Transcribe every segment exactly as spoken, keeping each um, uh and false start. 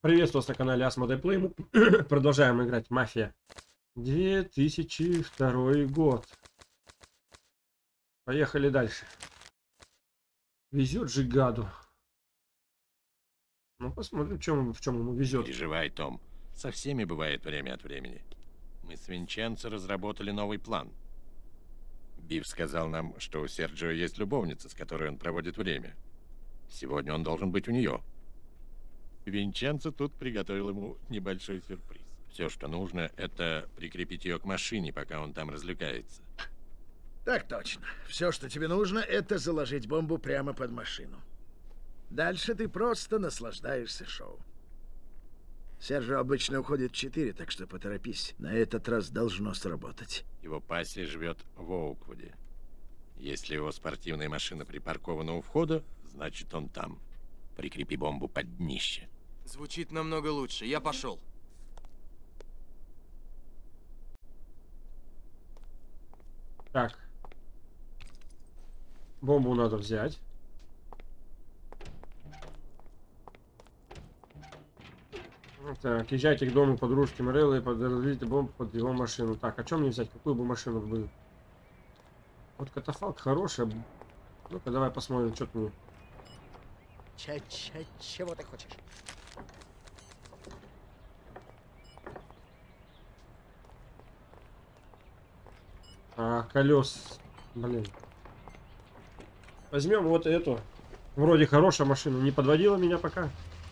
Приветствую вас на канале Asmodee Play. Мы продолжаем играть Мафия. две тысячи второй год. Поехали дальше. Везет же гаду. Ну посмотрим, в чем, в чем ему везет. Переживай, Том. Со всеми бывает время от времени. Мы с Винченцо разработали новый план. Биф сказал нам, что у Серджио есть любовница, с которой он проводит время. Сегодня он должен быть у нее. Винченцо тут приготовил ему небольшой сюрприз. Все, что нужно, это прикрепить ее к машине, пока он там развлекается. Так точно. Все, что тебе нужно, это заложить бомбу прямо под машину. Дальше ты просто наслаждаешься шоу. Серджио обычно уходит в четыре, так что поторопись. На этот раз должно сработать. Его пассия живет в Оуквуде. Если его спортивная машина припаркована у входа, значит он там. Прикрепи бомбу под днище. Звучит намного лучше. Я пошел. Так. Бомбу надо взять. Так, езжайте к дому подружки Морелла и подразите бомбу под его машину. Так, а чем мне взять? Какую бы машину бы? Вот катафалк хороший. Ну-ка, давай посмотрим, что ты мне. Ч-ч, чего ты хочешь? А, колес. Блин. Возьмем вот эту. Вроде хорошая машина. Не подводила меня пока.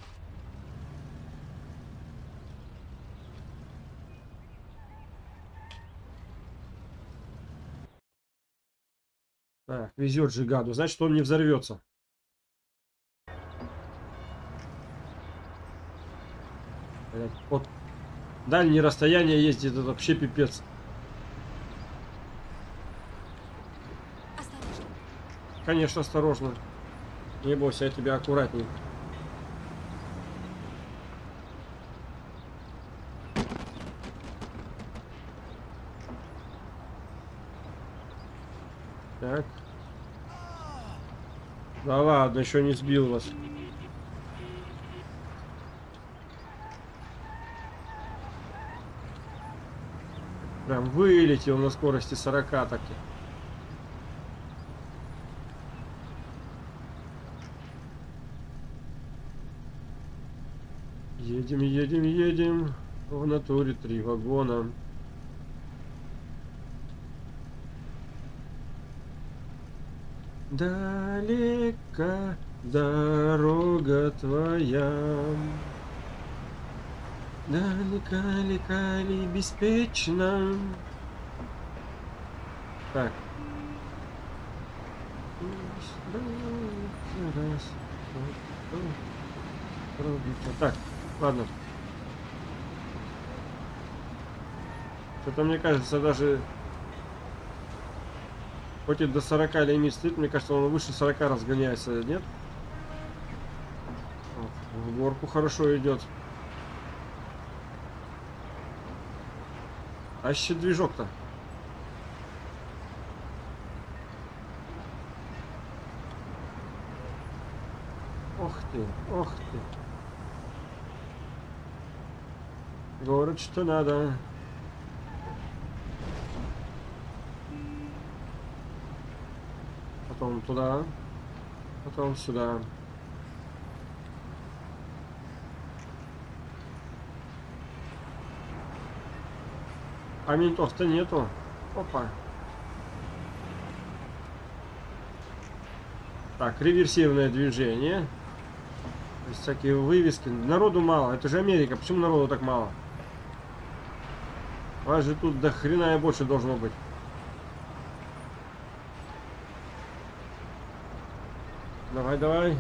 Так, везет же гаду. Значит, он не взорвется. Вот дальние расстояния ездит, это вообще пипец. Осторожно. Конечно, осторожно. Не бойся, я тебя аккуратнее. Так. Да ладно, еще не сбил вас. Прям вылетел на скорости сорока таки. Едем, едем, едем. В натуре три вагона. Далека дорога твоя. Далека, далека ли беспечно. Так. Так, ладно. Что-то мне кажется, даже хоть и до сорока лимит стоит, мне кажется, он выше сорока разгоняется, нет? В горку хорошо идет. А еще движок-то. Ох ты, ох ты. Город что надо. Потом туда. Потом сюда. А ментов-то нету. Опа. Так, реверсивное движение. То есть всякие вывески. Народу мало. Это же Америка. Почему народу так мало? У вас же тут до хрена и больше должно быть. Давай, давай.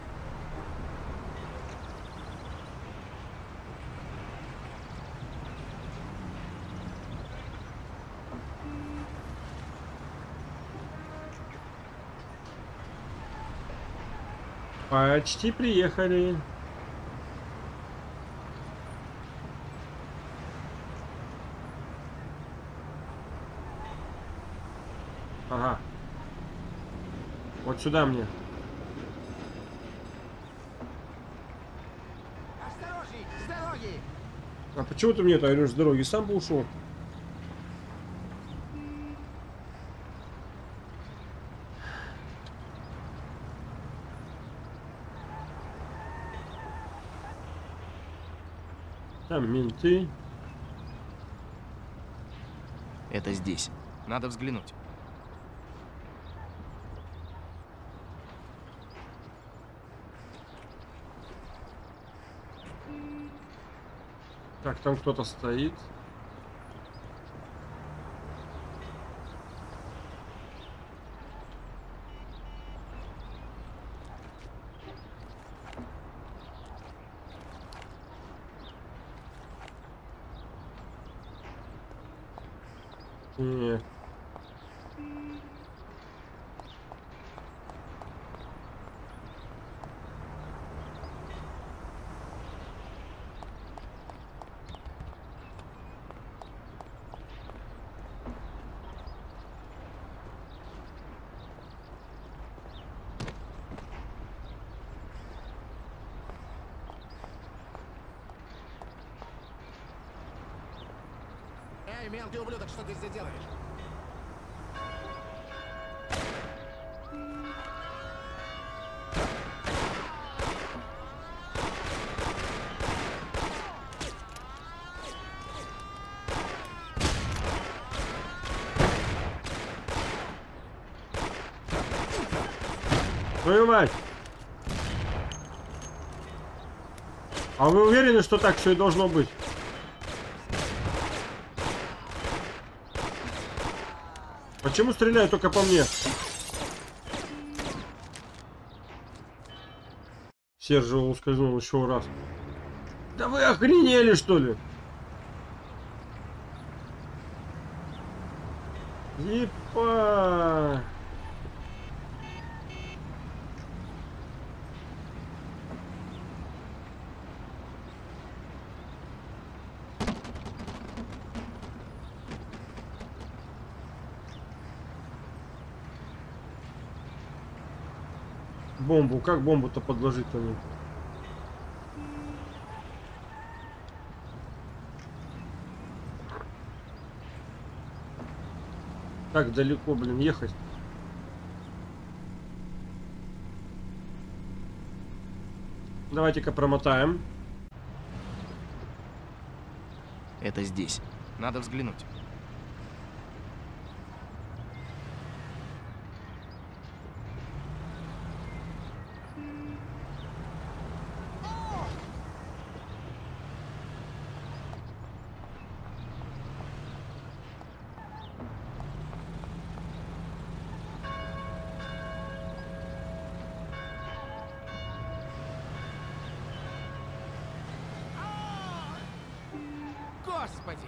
Почти приехали. Ага. Вот сюда мне. А почему ты мне-то орешь с дороги? Сам бы ушел. Там менты. Это здесь. Надо взглянуть. Так, там кто-то стоит. Не. Эй, мелкий ублюдок, что ты здесь делаешь? Твою мать! А вы уверены, что так все и должно быть? Почему стреляют только по мне? Сержио ускользнул еще раз. Да вы охренели, что ли? Епа! Бомбу. Как бомбу-то подложить-то мне? Так далеко, блин, ехать. Давайте-ка промотаем. Это здесь. Надо взглянуть. Господи!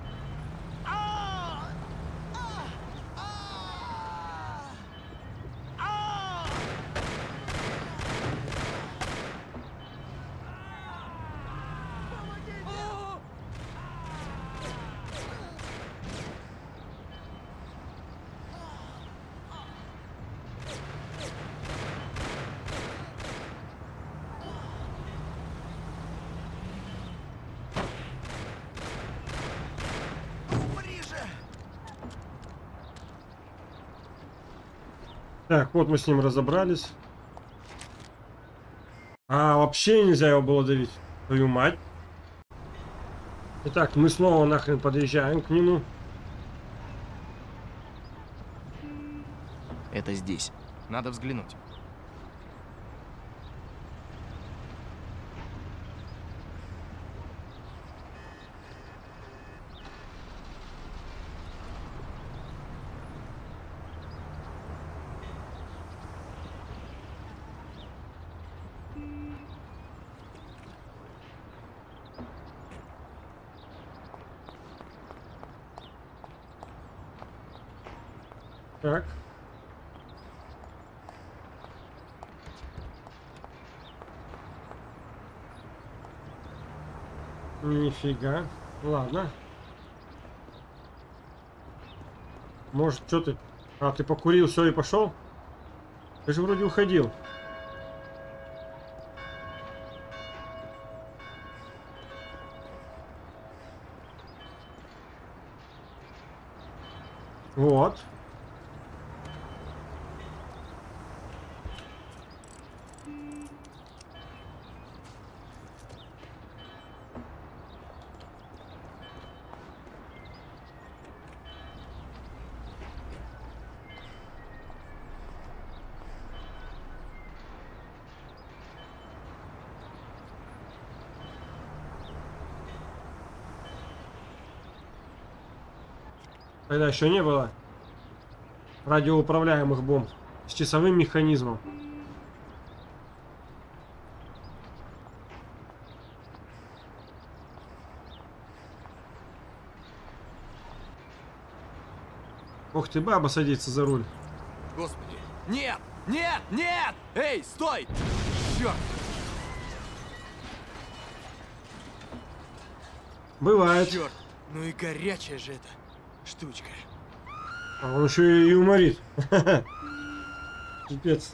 Так, вот мы с ним разобрались. А, вообще нельзя его было давить. Твою мать. Итак, мы снова нахрен подъезжаем к нему. Это здесь. Надо взглянуть. Так. Нифига. Ладно. Может, что ты... А, ты покурил, все, и пошел? Ты же вроде уходил. Вот. Тогда еще не было радиоуправляемых бомб с часовым механизмом. Ух ты, баба садится за руль. Господи. Нет! Нет! Нет! Эй, стой! Черт! Бывает. Черт! Ну и горячая же эта штучка. А он еще и юморит. Пипец.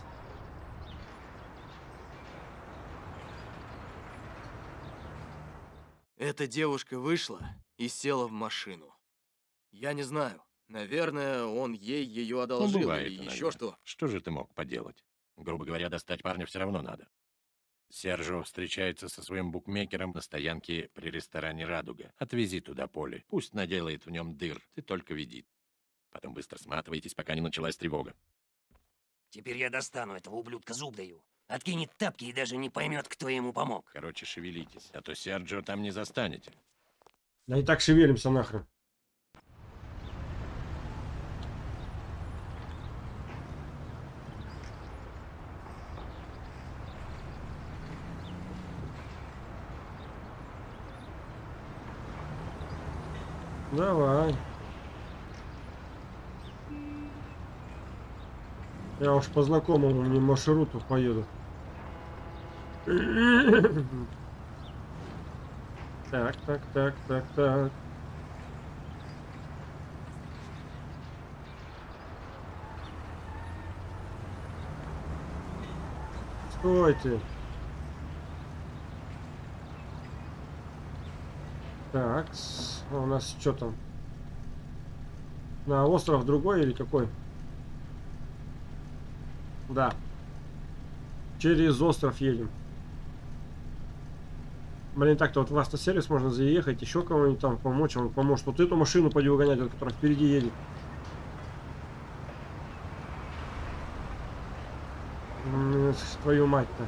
Эта девушка вышла и села в машину. Я не знаю. Наверное, он ей ее Ну, одолжил бывает или иногда. еще что. Что же ты мог поделать? Грубо говоря, достать парня все равно надо. Серджио встречается со своим букмекером на стоянке при ресторане «Радуга». Отвези туда поле. Пусть наделает в нем дыр. Ты только веди. Потом быстро сматывайтесь, пока не началась тревога. Теперь я достану этого ублюдка, зуб даю. Откинет тапки и даже не поймет, кто ему помог. Короче, шевелитесь, а то Серджио там не застанете. Да и так шевелимся нахрен. Давай. Я уж по знакомому мне маршруту поеду. Так, так, так, так, так. Стойте. Так, с- а у нас что там? На остров другой или какой? Да. Через остров едем. Блин, так-то вот в автосервис можно заехать, еще кого-нибудь там помочь, он поможет. Вот эту машину пойди угонять, вот, которая впереди едет. М, Твою мать-то.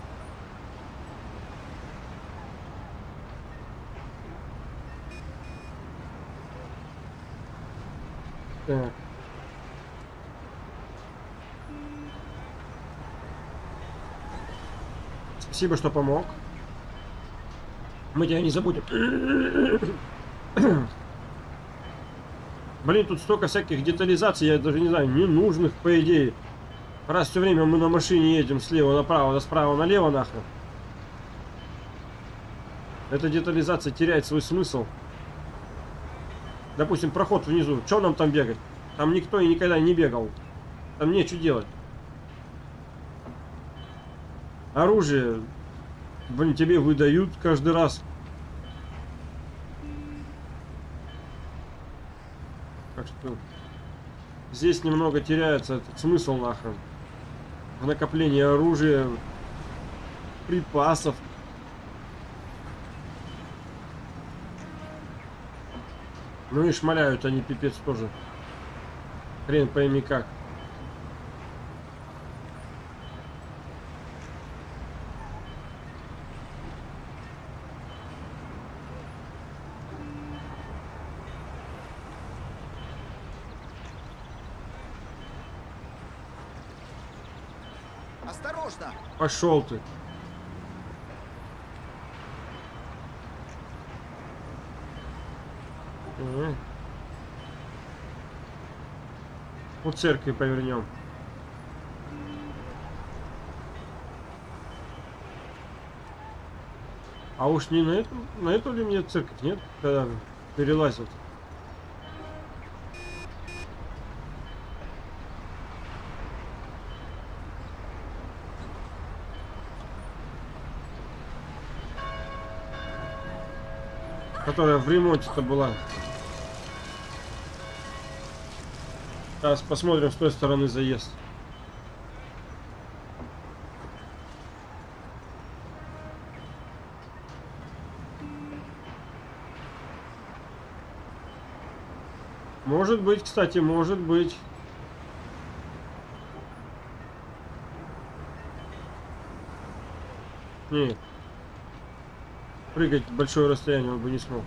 Так. Спасибо, что помог. Мы тебя не забудем. Блин, тут столько всяких детализаций, я даже не знаю, ненужных, по идее. Раз все время мы на машине едем слева направо, да справа налево нахрен. Эта детализация теряет свой смысл. Допустим, проход внизу. Что нам там бегать? Там никто и никогда не бегал. Там нечего делать. Оружие, блин, тебе выдают каждый раз. Так что здесь немного теряется этот смысл нахрен. В накоплении оружия, припасов. Ну и шмаляют они пипец тоже. Хрен пойми как. Осторожно! Пошел ты. Ага. У церкви повернем. А уж не на эту, на эту ли мне церковь, нет? Когда перелазил. Которая в ремонте-то была. Сейчас посмотрим с той стороны заезд. Может быть, кстати, может быть. Нет. Прыгать большое расстояние он бы не смог.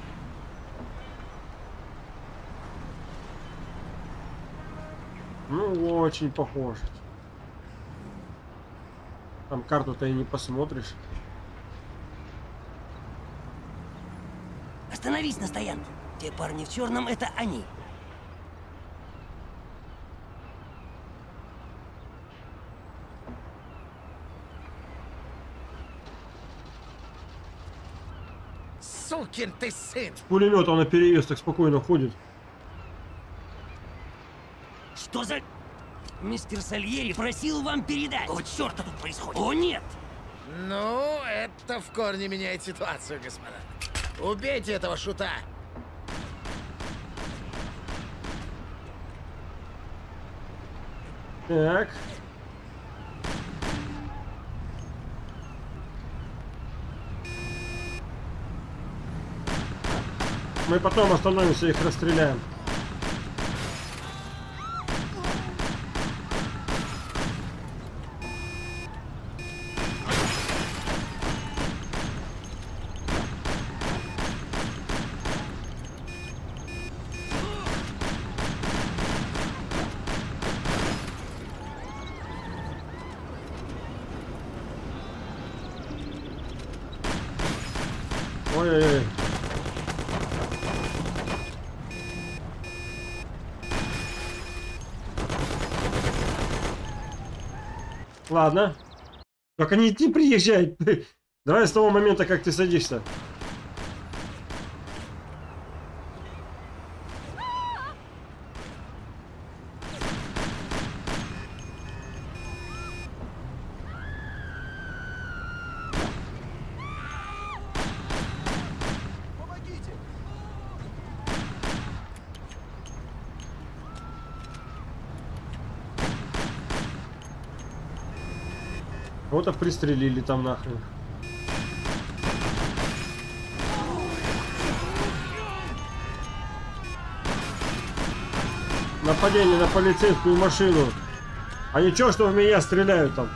Ну, очень похож. Там карту-то и не посмотришь. Остановись на стоянке. Те парни в черном — это они. Сукин ты сын! Пулемет он на переезд так спокойно ходит. Что за... Мистер Сальери просил вам передать. О, черта тут происходит? О, нет! Ну, это в корне меняет ситуацию, господа. Убейте этого шута! Так. Мы потом остановимся и их расстреляем. Ой-ой-ой. Ладно. Только не, не приезжай. Давай с того момента, как ты садишься. Кого-то пристрелили там нахрен. Нападение на полицейскую машину. А ничего, что в меня стреляют там.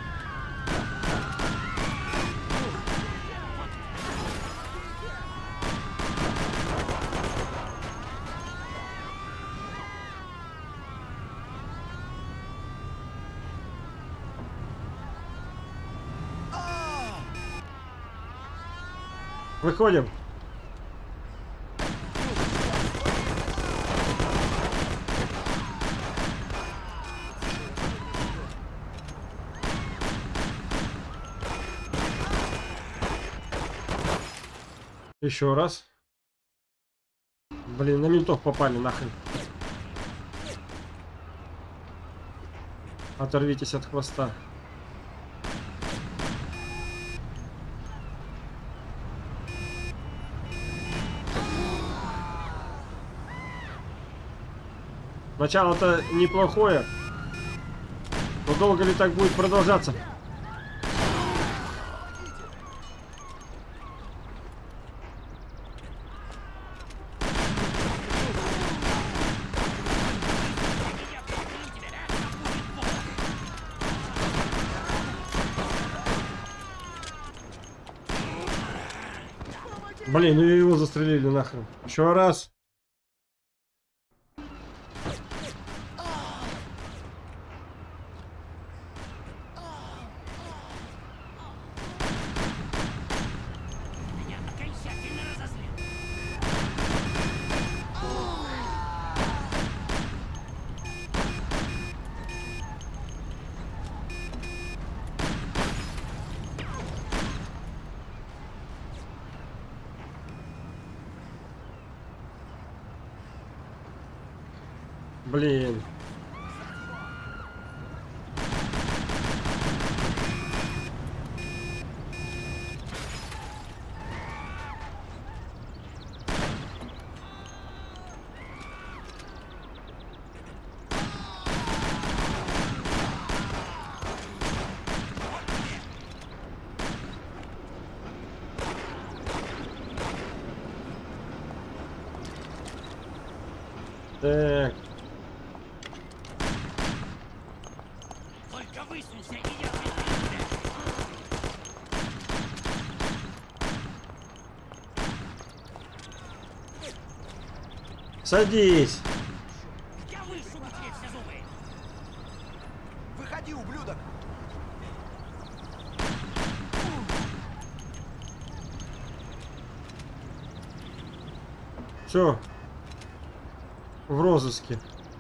Выходим. Еще раз. Блин, на ментов попали нахрен. Оторвитесь от хвоста. Начало-то неплохое. Но долго ли так будет продолжаться? Блин, ну его застрелили нахрен. Еще раз. Блин. Так. Только высунься, и я пристрелю тебя. Садись. Я высуну тебе все зубы. Выходи, ублюдок! Все. В розыске.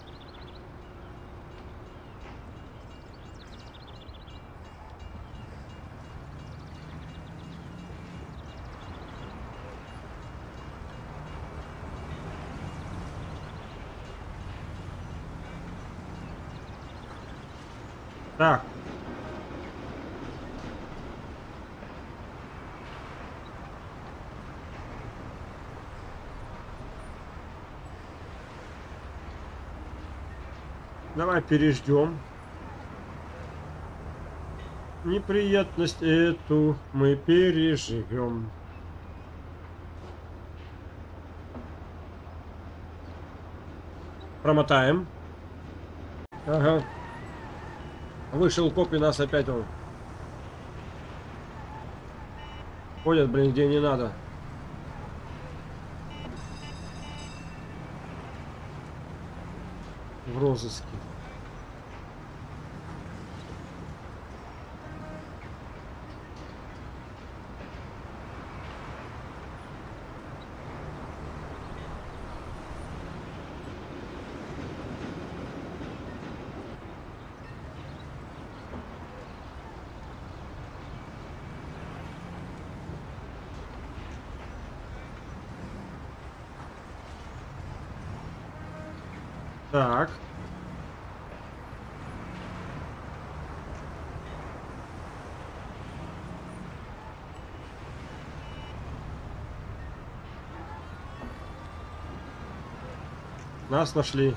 Так. Давай переждем. Неприятность эту мы переживем. Промотаем. Ага. Вышел коп и нас опять он. Ходят, блин, где не надо. В розыске. Так. Нас нашли.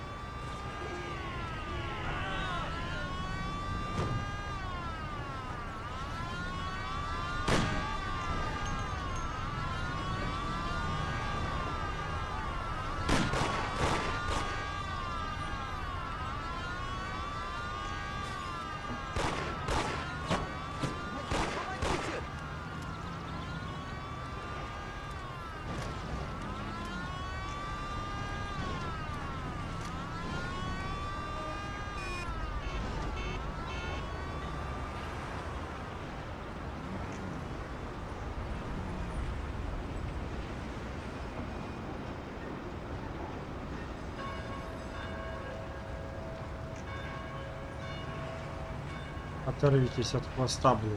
Оторвитесь от хвоста, блин.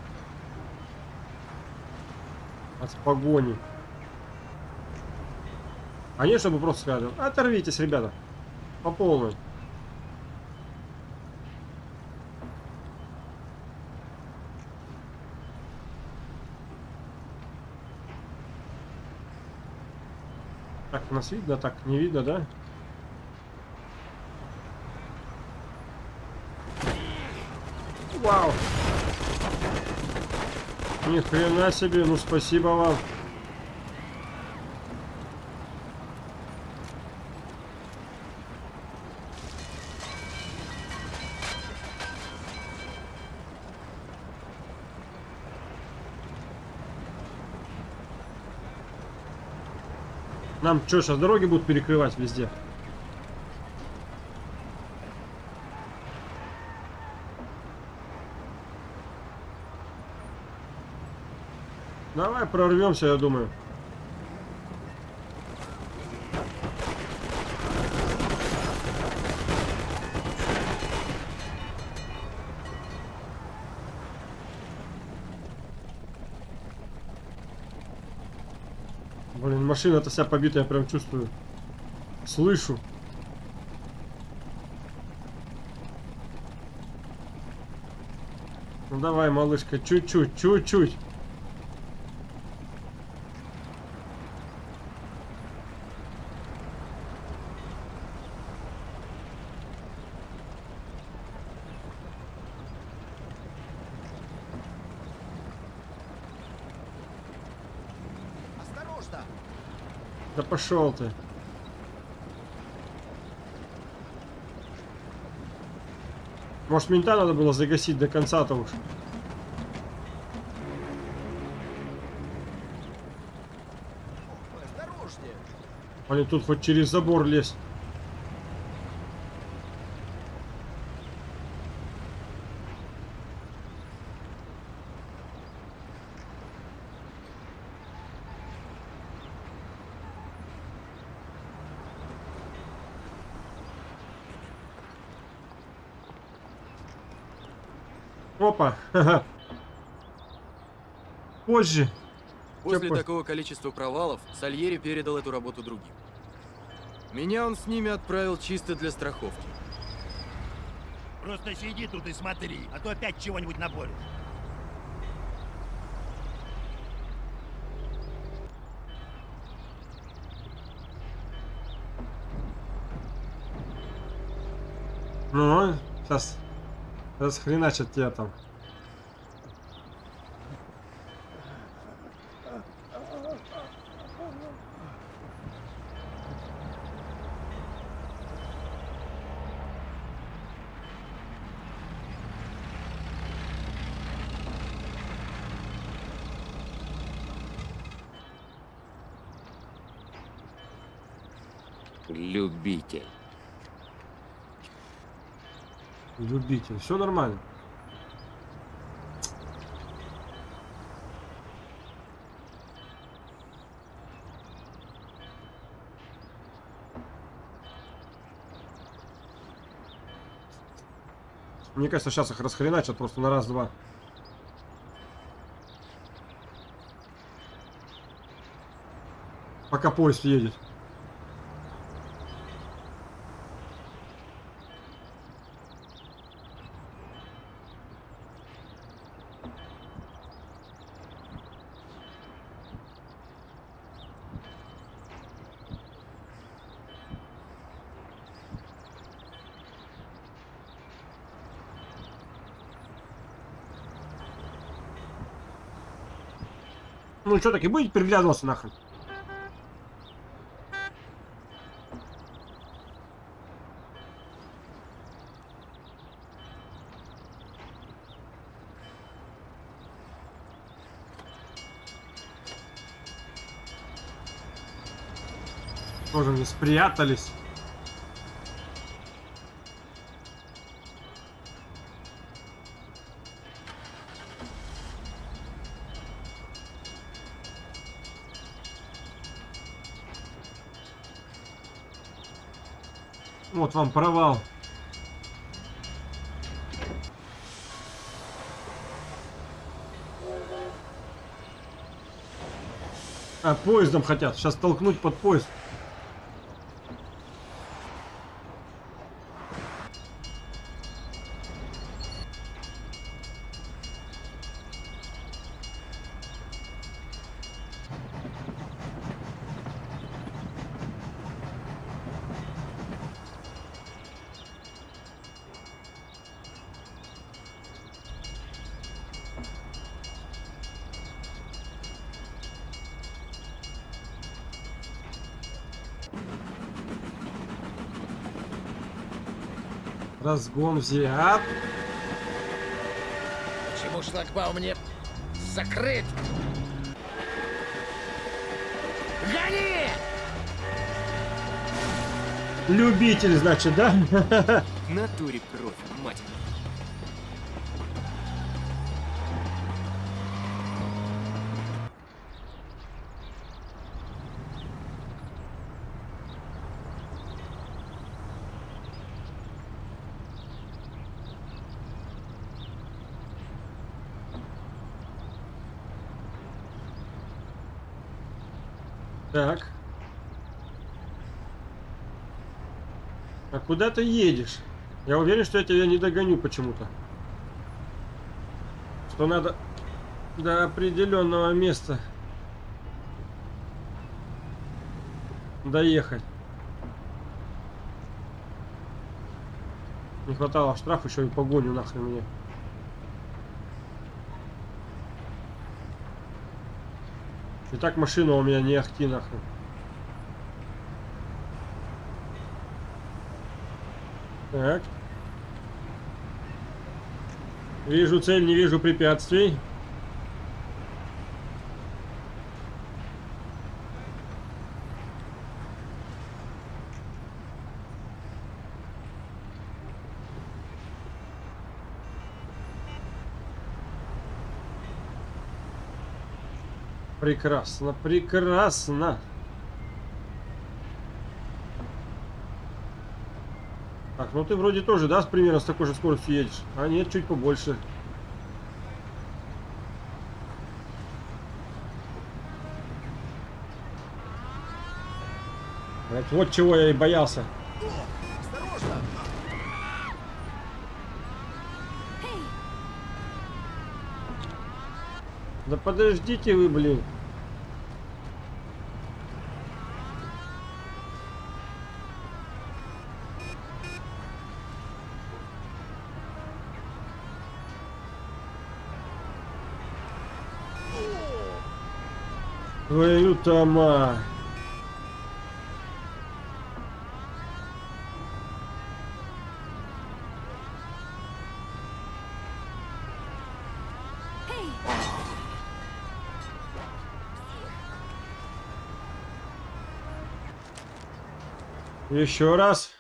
От погони. А не чтобы просто сказали, оторвитесь, ребята. По полной. Так, нас видно, так не видно, да? Вау! Ни хрена себе, ну спасибо вам. Нам что, сейчас дороги будут перекрывать везде? Давай прорвемся, я думаю. Блин, машина-то вся побитая, я прям чувствую. Слышу. Ну давай, малышка, чуть-чуть, чуть-чуть. Осторожно! Да пошел ты. Может, мента надо было загасить до конца-то уж. Осторожнее. Они тут хоть через забор лезть. Опа, ха-ха. Позже. После Чё, такого количества провалов Сальери передал эту работу другим. Меня он с ними отправил чисто для страховки. Просто сиди тут и смотри, а то опять чего-нибудь наборишь. Ну, сейчас расхреначат тебя там. Любитель. Любитель. Все нормально. Мне кажется, сейчас их расхреначат просто на раз-два. Пока поезд едет. Ну что, так и будете приглядываться нахрен? Тоже не спрятались. Вот вам провал. А, поездом хотят. Сейчас толкнуть под поезд. Разгон взят. Почему шлагбаум не закрыт? Гони! Любитель, значит, да? В натуре профи, мать. Так. А куда ты едешь? Я уверен, что я тебя не догоню почему-то. Что надо до определенного места доехать. Не хватало штраф еще и погоню нахрен мне. И так машина у меня не ахти нахрен. Так. Вижу цель, не вижу препятствий. Прекрасно, прекрасно. Так, ну ты вроде тоже, да, с примерно с такой же скоростью едешь? А нет, чуть побольше. Вот, вот чего я и боялся. Да подождите вы, блин. Твою-то мать. Еще раз.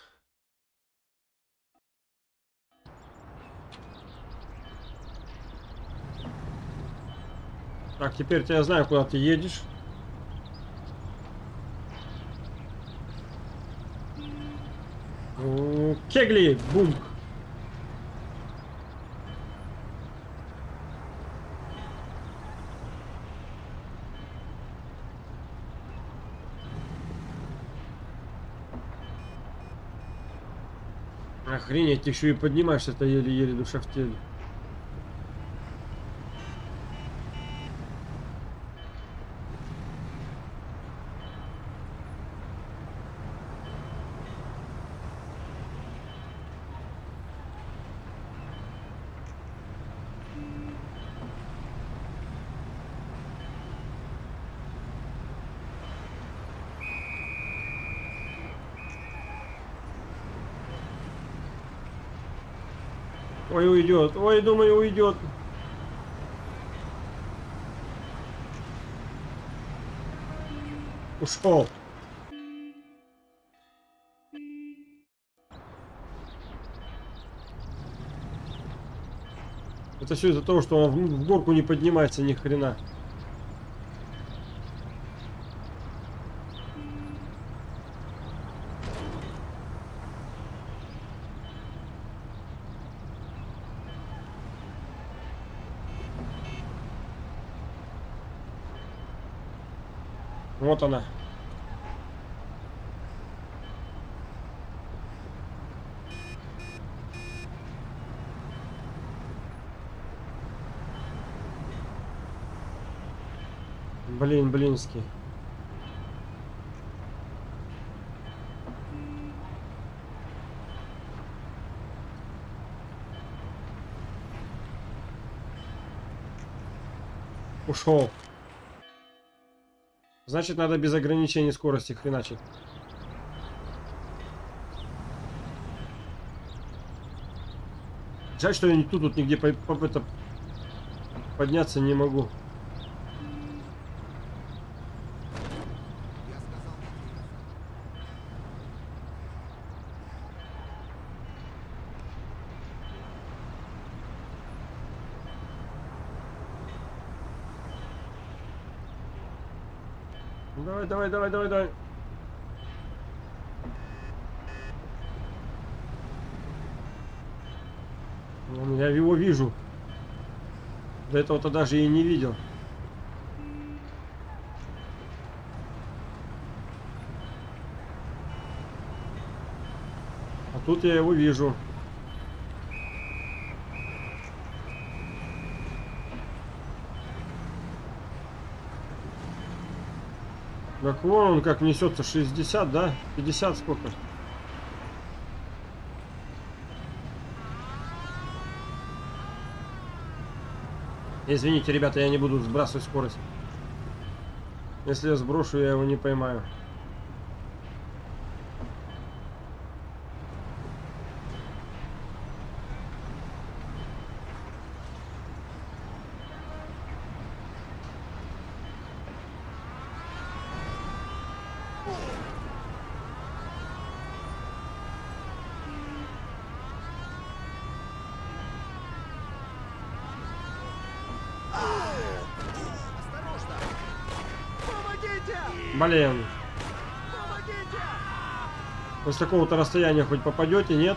Так, теперь-то я знаю, куда ты едешь. М, Кегли, бум. Охренеть, ты еще и поднимаешься-то еле-еле, душа в теле. Ой, уйдет. Ой, думаю, уйдет. Ушел. Это все из-за того, что он в в горку не поднимается ни хрена. Вот она. Блин, блинский. Ушел. Значит, надо без ограничений скорости хреначить. Жаль, что я не тут, тут нигде по, по, это, подняться не могу. Давай, давай, давай, давай, давай. Вон, я его вижу. До этого-то даже и не видел. А тут я его вижу. Так вон он как несется, шестьдесят, да? пятьдесят сколько? Извините, ребята, я не буду сбрасывать скорость. Если я сброшу, я его не поймаю. Блин. Вы с такого-то расстояния хоть попадете, нет?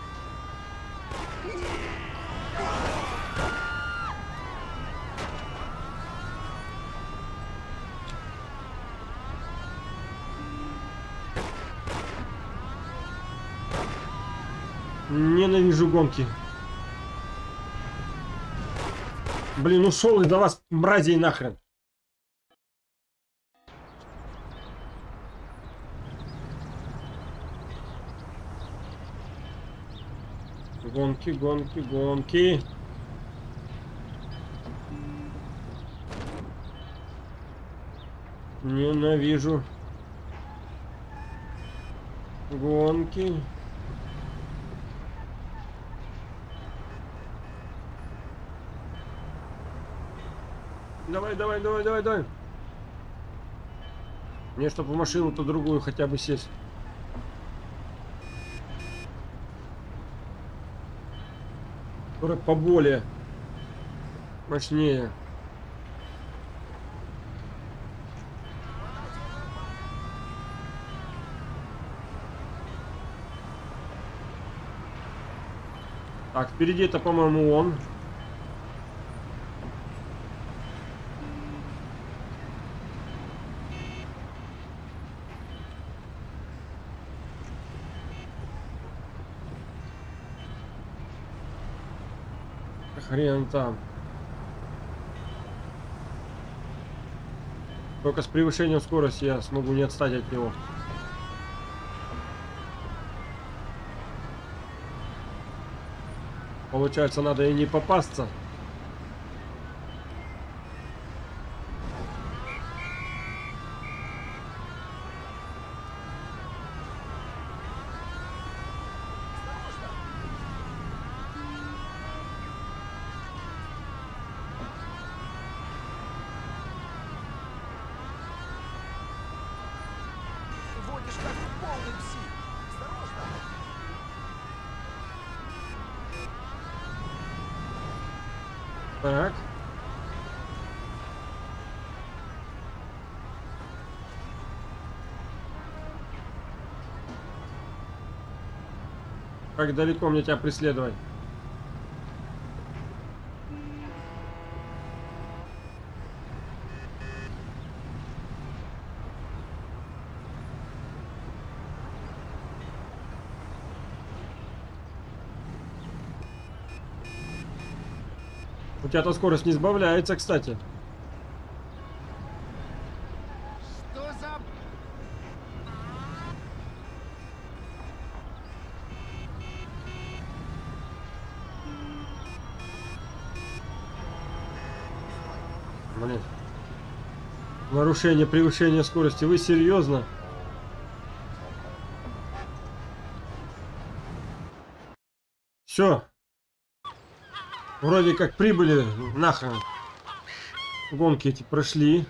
Ненавижу гонки. Блин, ушел из-за вас, мразей, нахрен. Гонки, гонки, гонки. Ненавижу. Гонки. Давай, давай, давай, давай, давай. Мне, чтобы в машину-то другую хотя бы сесть. Которая поболее. Мощнее. Так, впереди это, по-моему, он. Хрен там. Только с превышением скорости я смогу не отстать от него. Получается, надо и не попасться. Так. Как далеко мне тебя преследовать? У тебя-то скорость не сбавляется, кстати. Что за... Блин. Нарушение превышения скорости. Вы серьезно? Все. Вроде как прибыли, нахрен. Гонки эти прошли.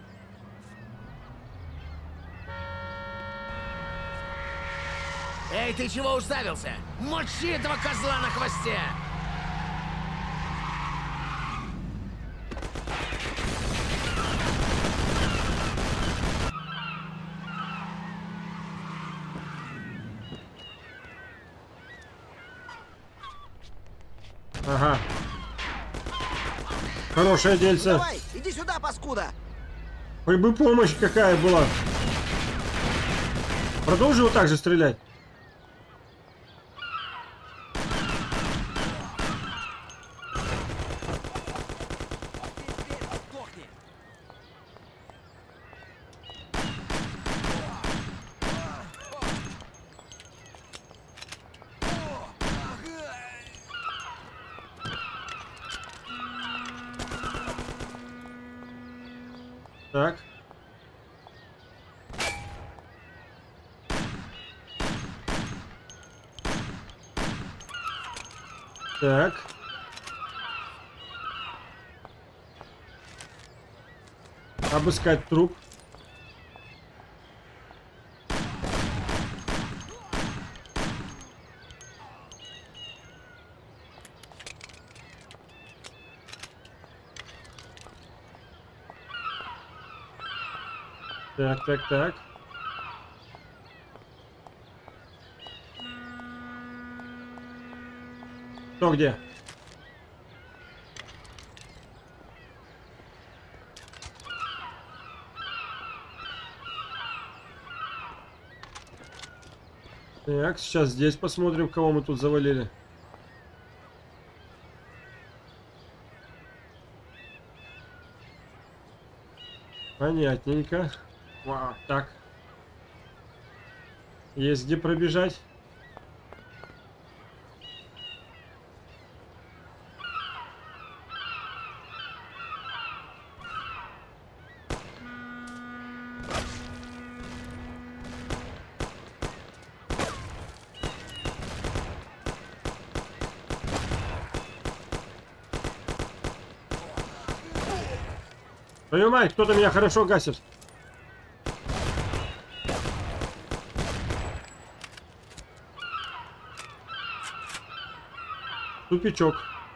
Эй, ты чего уставился? Мочи этого козла на хвосте! Ага. Хорошее дельце. Давай, иди сюда, паскуда! Хоть бы помощь какая была. Продолжи вот так же стрелять. Так. Так. Обыскать труп. Так, так, так. Кто где? Так, сейчас здесь посмотрим, кого мы тут завалили. Понятненько. Вау, так. Есть где пробежать. Твою мать, кто-то меня хорошо гасит. Тупичок.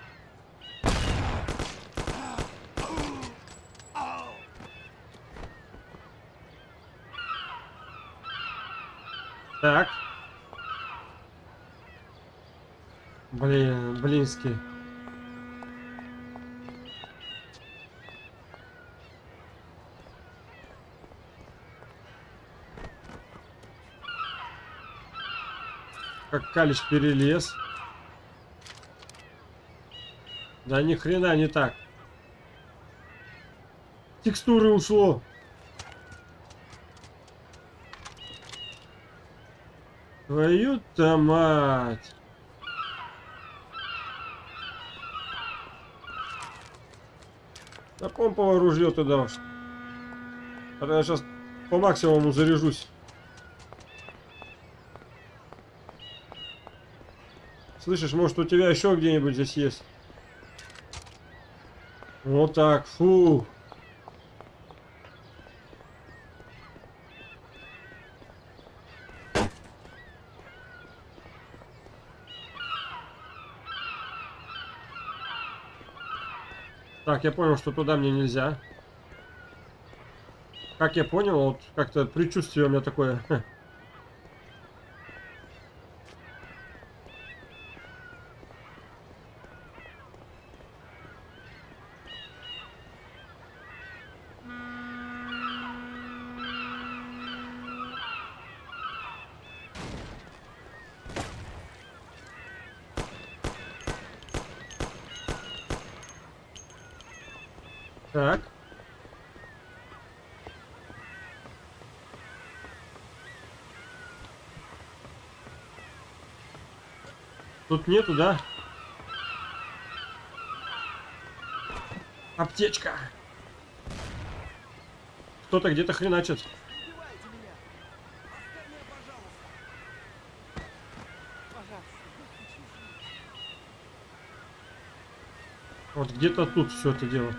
Так. Блин, блинский. Как Калич перелез. Да ни хрена не так. Текстуры ушло. Твою-то мать. На помповое ружье туда уж. Тогда я сейчас по максимуму заряжусь. Слышишь, может у тебя еще где-нибудь здесь есть? Вот так, фу. Так, я понял, что туда мне нельзя. Как я понял, вот как-то предчувствие у меня такое. Так. Тут нету, да? Аптечка. Кто-то где-то хреначит. Вот где-то тут все это дело.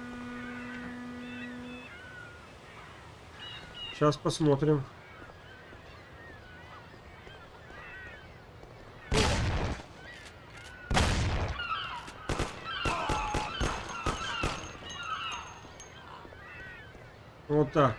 Сейчас посмотрим. Вот так.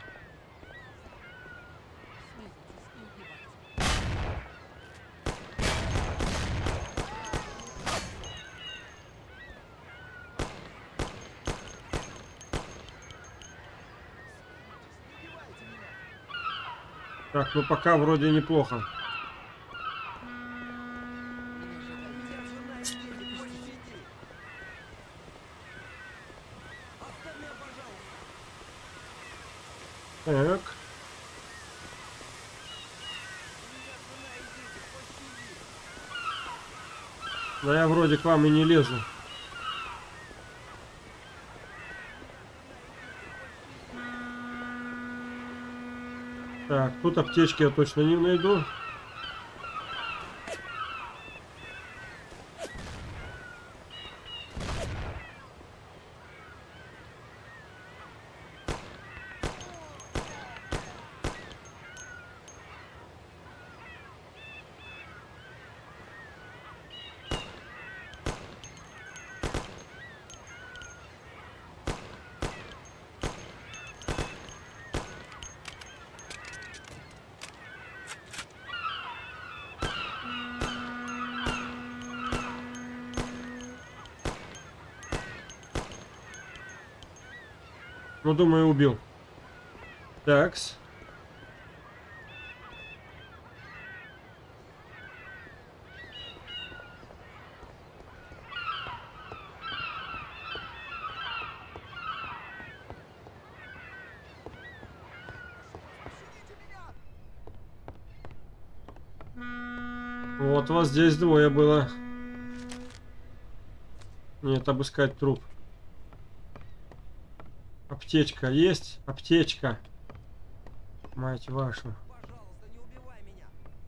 Так, ну пока вроде неплохо. Так. Да я вроде к вам и не лезу. Так, тут аптечки я точно не найду. Ну, думаю, убил. Такс. Вот вас здесь двое было. Нет, обыскать труп. Аптечка есть? Аптечка. Мать вашу. Пожалуйста, не убивай меня.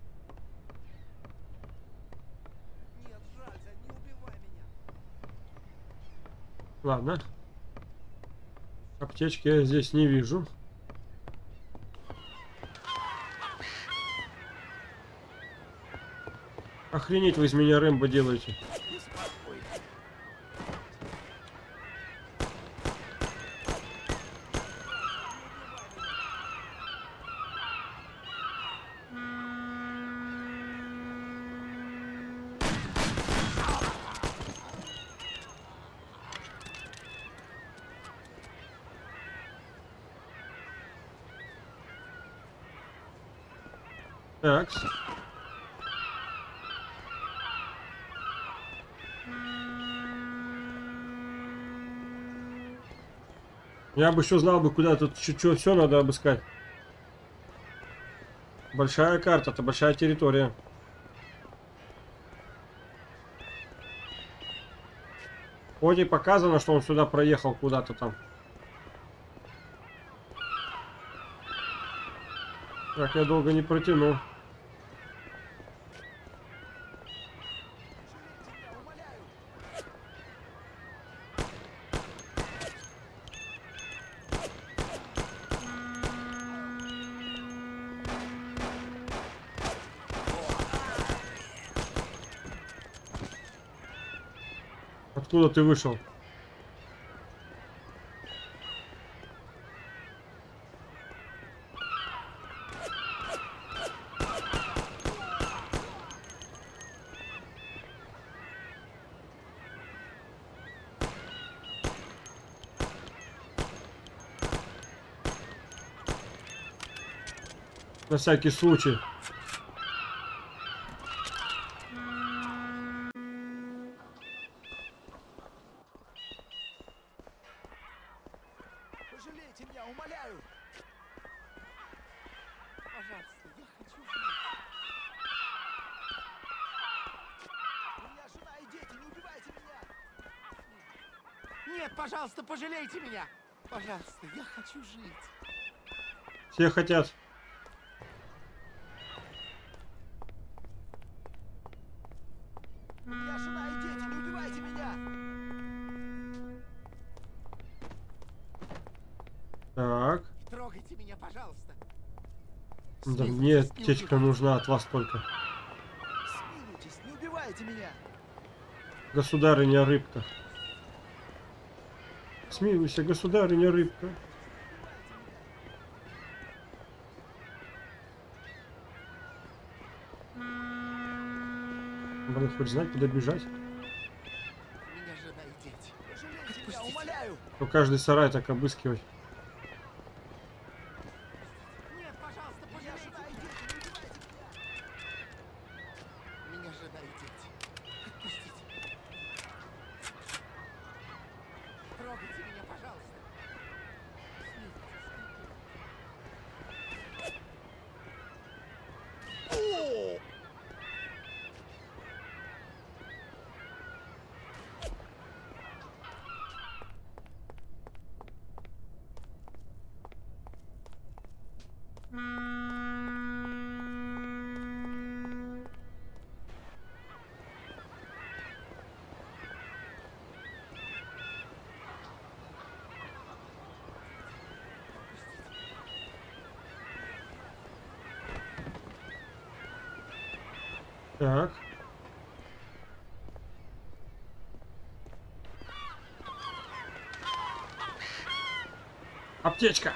Нет, жалься, не убивай меня. Ладно. Аптечки я здесь не вижу. Охренеть вы из меня Рэмбо делаете. Так. Я бы еще знал бы, куда тут чуть-чуть все надо обыскать. Большая карта, это большая территория. Хоть и показано, что он сюда проехал куда-то там. Так, я долго не протяну. Откуда ты вышел? На всякий случай. Пожалейте меня, умоляю! Пожалуйста, я хочу жить. У меня жена и дети, не убивайте меня! Нет, пожалуйста, пожалейте меня. Пожалуйста, я хочу жить. Все хотят. У меня жена и дети, не убивайте меня! Так. Не трогайте меня, пожалуйста. Да мне аптечка нужна от вас только. Смилуйтесь, не убивайте меня! Государыня рыбка. Смилуйся, государыня рыбка. Блин, хоть знать, куда бежать. У меня жена и дети. Пожалейте меня, умоляю! То каждый сарай так обыскивать. Нет, пожалуйста, У меня пожалейте жена и меня. дети, не убивайте меня! У меня жена и дети. Отпустите. Трогайте меня, пожалуйста. Так. Аптечка.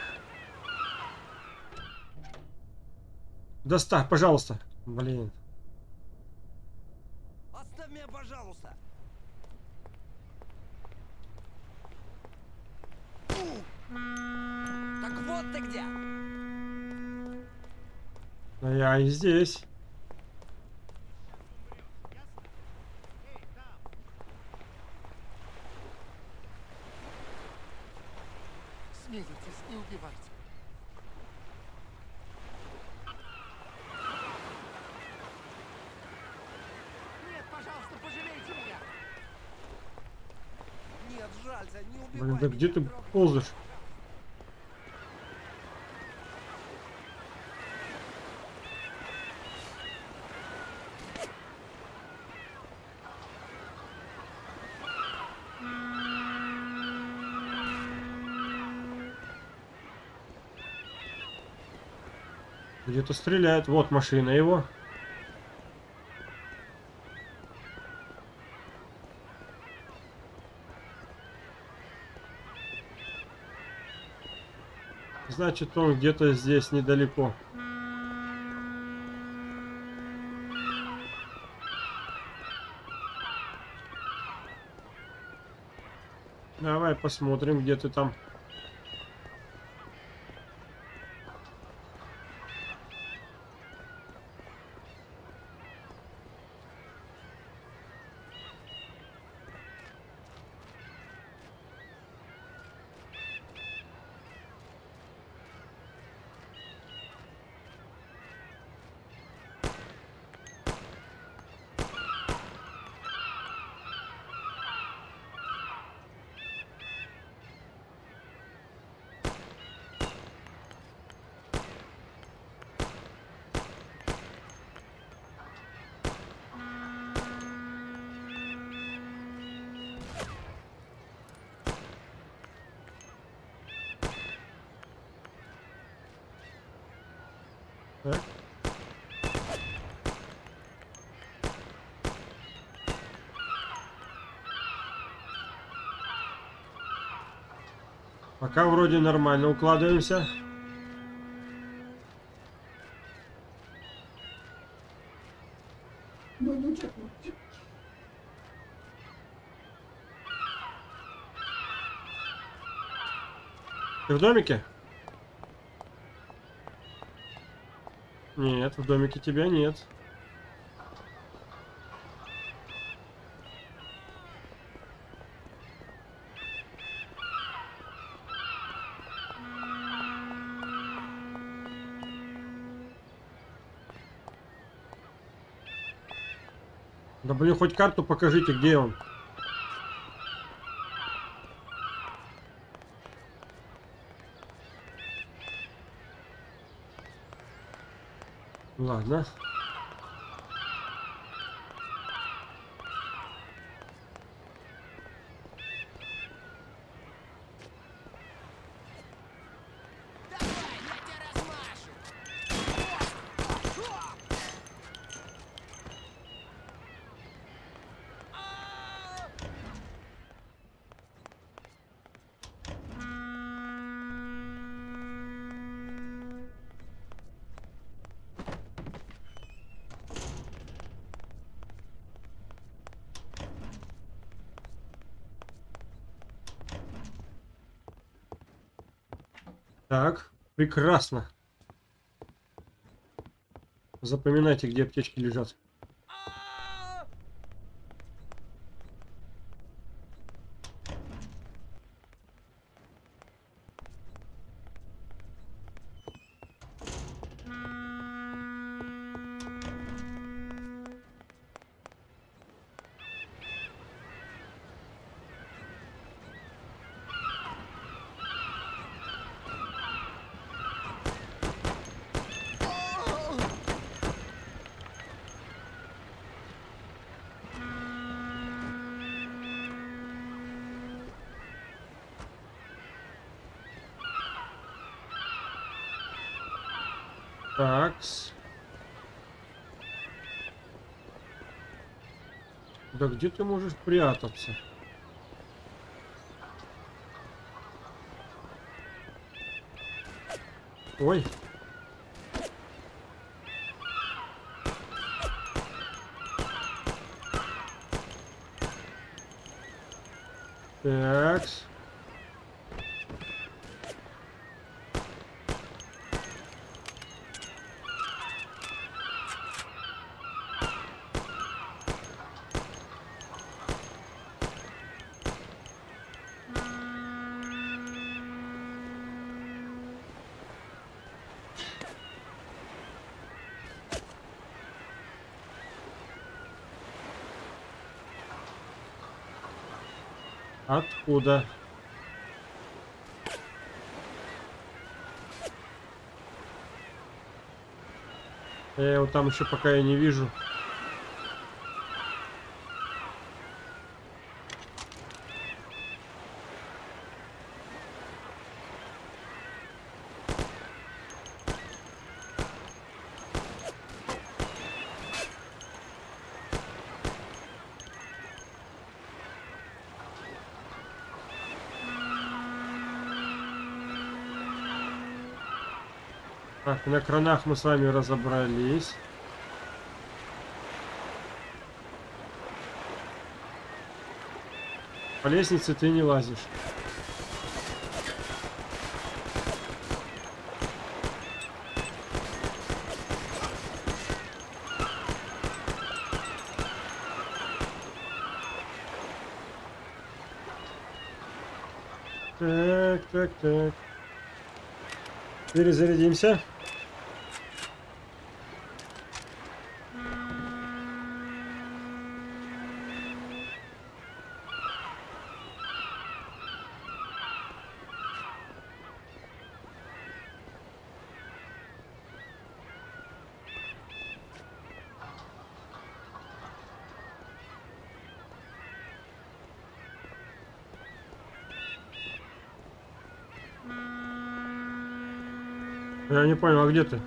Доставь, пожалуйста. Блин. Оставь меня, пожалуйста! Так вот ты где! А я и здесь. Смейтесь, не убивайте. Нет, пожалуйста, пожалейте меня. Нет, жалься, не убивайте. Блин, да где ты ползаешь? Где-то стреляет. Вот машина его. Значит, он где-то здесь недалеко. Давай посмотрим, где ты там. Так. Пока вроде нормально укладываемся. Ты в домике? Нет, в домике тебя нет. Да блин, хоть карту покажите, где он. Ладно. Так, прекрасно. Запоминайте, где аптечки лежат. Такс. Да где ты можешь прятаться? Ой. Такс. Откуда? Я его там еще пока я не вижу. Так, на кранах мы с вами разобрались. По лестнице ты не лазишь. Так, так, так. Перезарядимся. Я не понял, а где ты?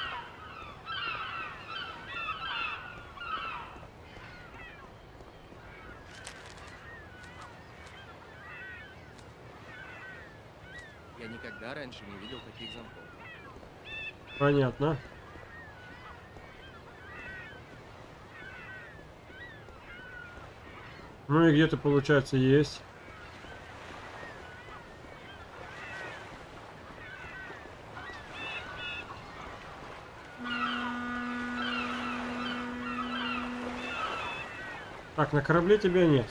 Я никогда раньше не видел таких замков. Понятно. Ну и где-то, получается, есть. Так, на корабле тебя нет.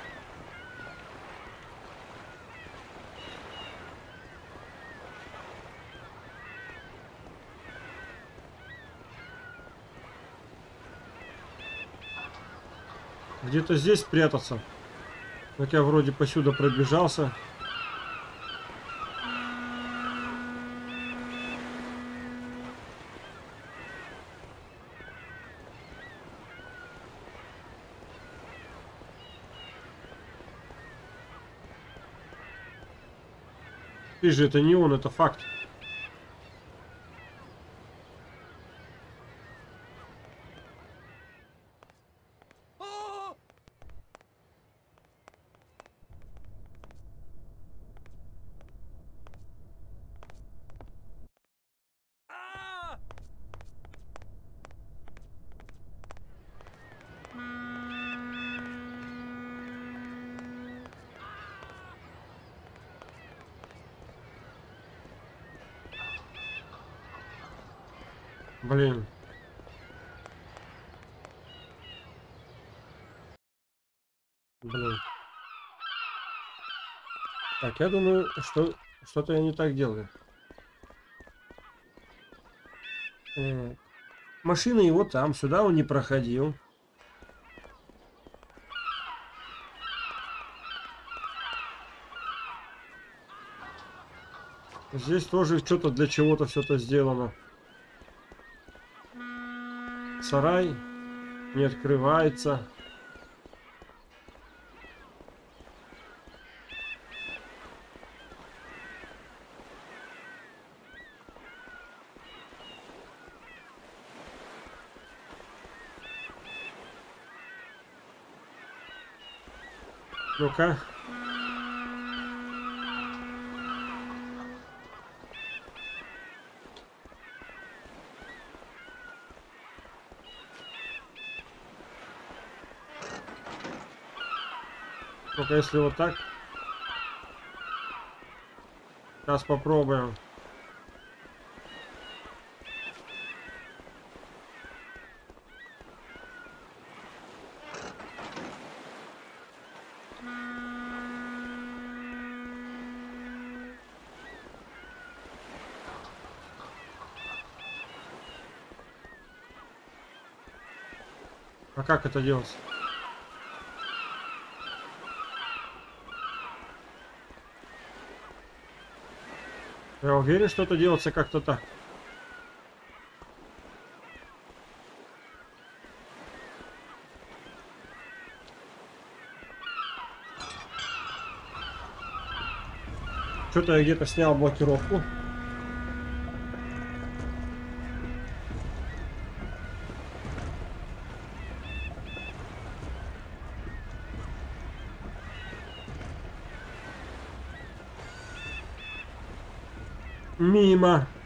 Где-то здесь прятаться. Вот я вроде посюда пробежался. Ты же, это не он, это факт. Блин. Блин. Так, я думаю, что что-то я не так делаю. Э, машина его там, сюда он не проходил. Здесь тоже что-то для чего-то все-то сделано. Сарай не открывается. Ну-ка. Ну-ка, если вот так. Сейчас попробуем. А как это делать? Я уверен, что это делается как-то так. Что-то я где-то снял блокировку. Мимо.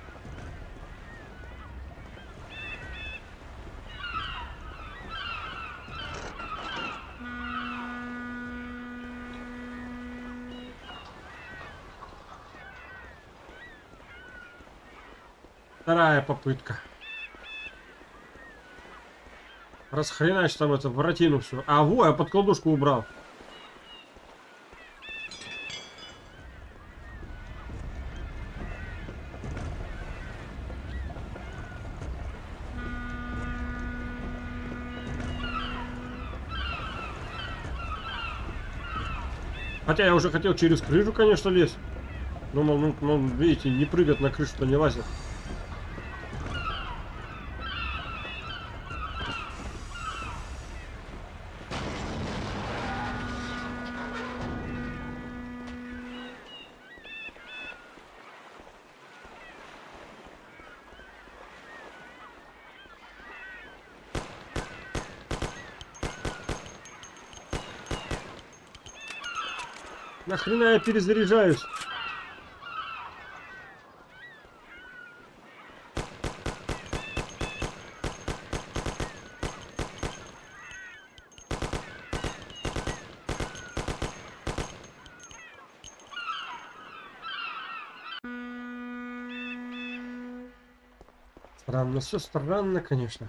Вторая попытка. Расхренач там это воротину все. А во, я подкладушку убрал. Хотя я уже хотел через крышу, конечно, лезть. Думал, ну, ну видите, не прыгать на крышу-то не лазит. Нахрена я перезаряжаюсь? Странно, все странно, конечно.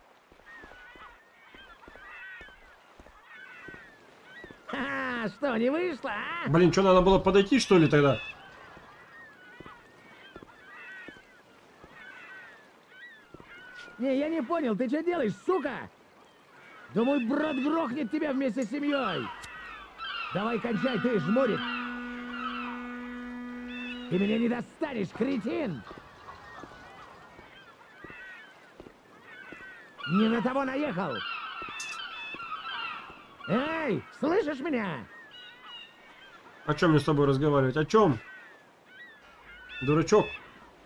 А, что, не вышло, а? Блин, что, надо было подойти, что ли, тогда? Не, я не понял, ты что делаешь, сука? Да мой брат грохнет тебя вместе с семьей. Давай кончай, ты, жмурик. Ты меня не достанешь, кретин. Не на того наехал. Эй, слышишь меня? О чем мне с тобой разговаривать? О чем? Дурачок.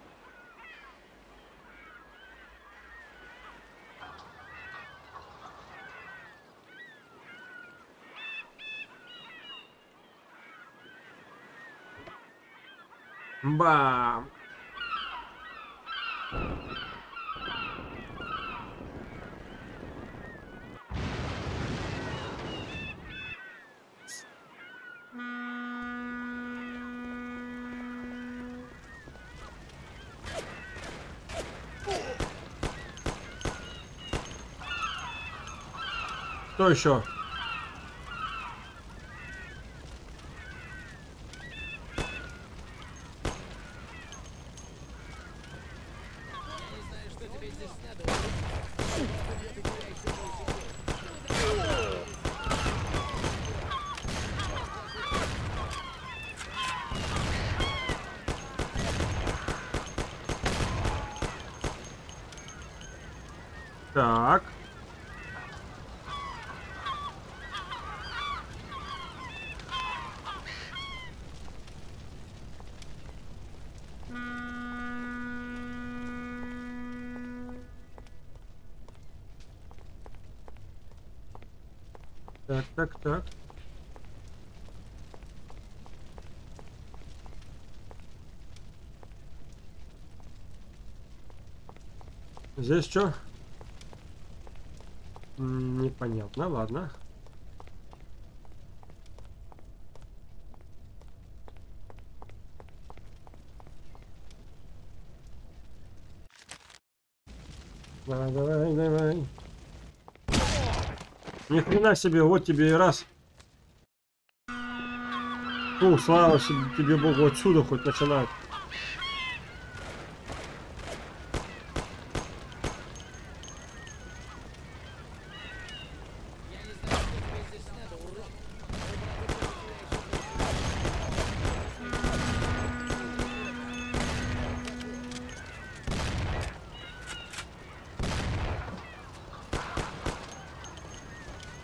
Бам! Что еще? Так. Так, так, так. Здесь что? Непонятно, ладно. Давай, давай, давай. Ни хрена себе, вот тебе и раз. Ну, слава тебе Богу, отсюда хоть начинать.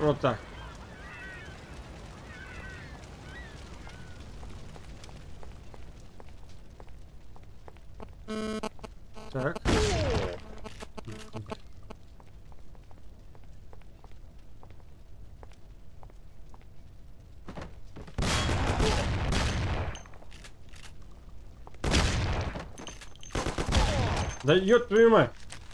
Вот так. Так. Да ёб твою мать!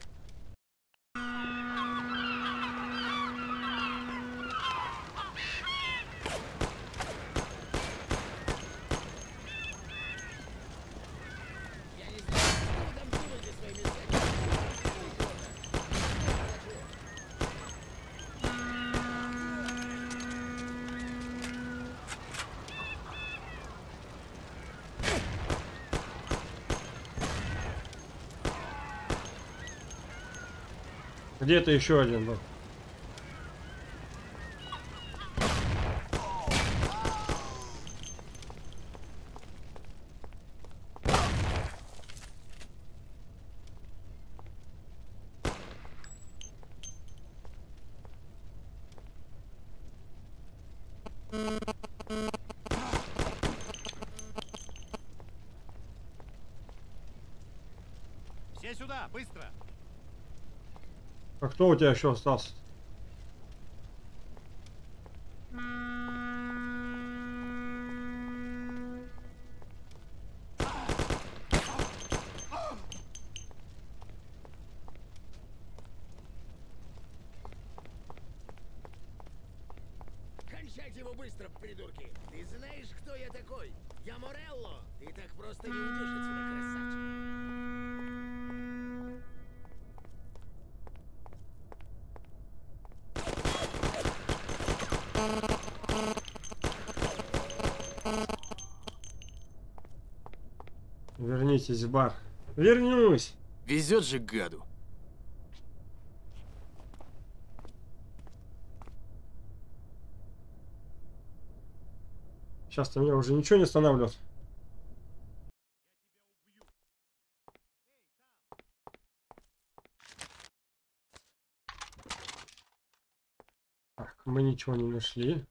Где-то еще один был. Все сюда, быстро! А кто у тебя еще остался? Кончайте его быстро, придурки! Ты знаешь, кто я такой? Я Морелло! Ты так просто не уйдешь отсюда, красавчик! Вернитесь в бар. Вернусь! Везет же гаду. Сейчас-то меня уже ничего не останавливает. Так, мы ничего не нашли.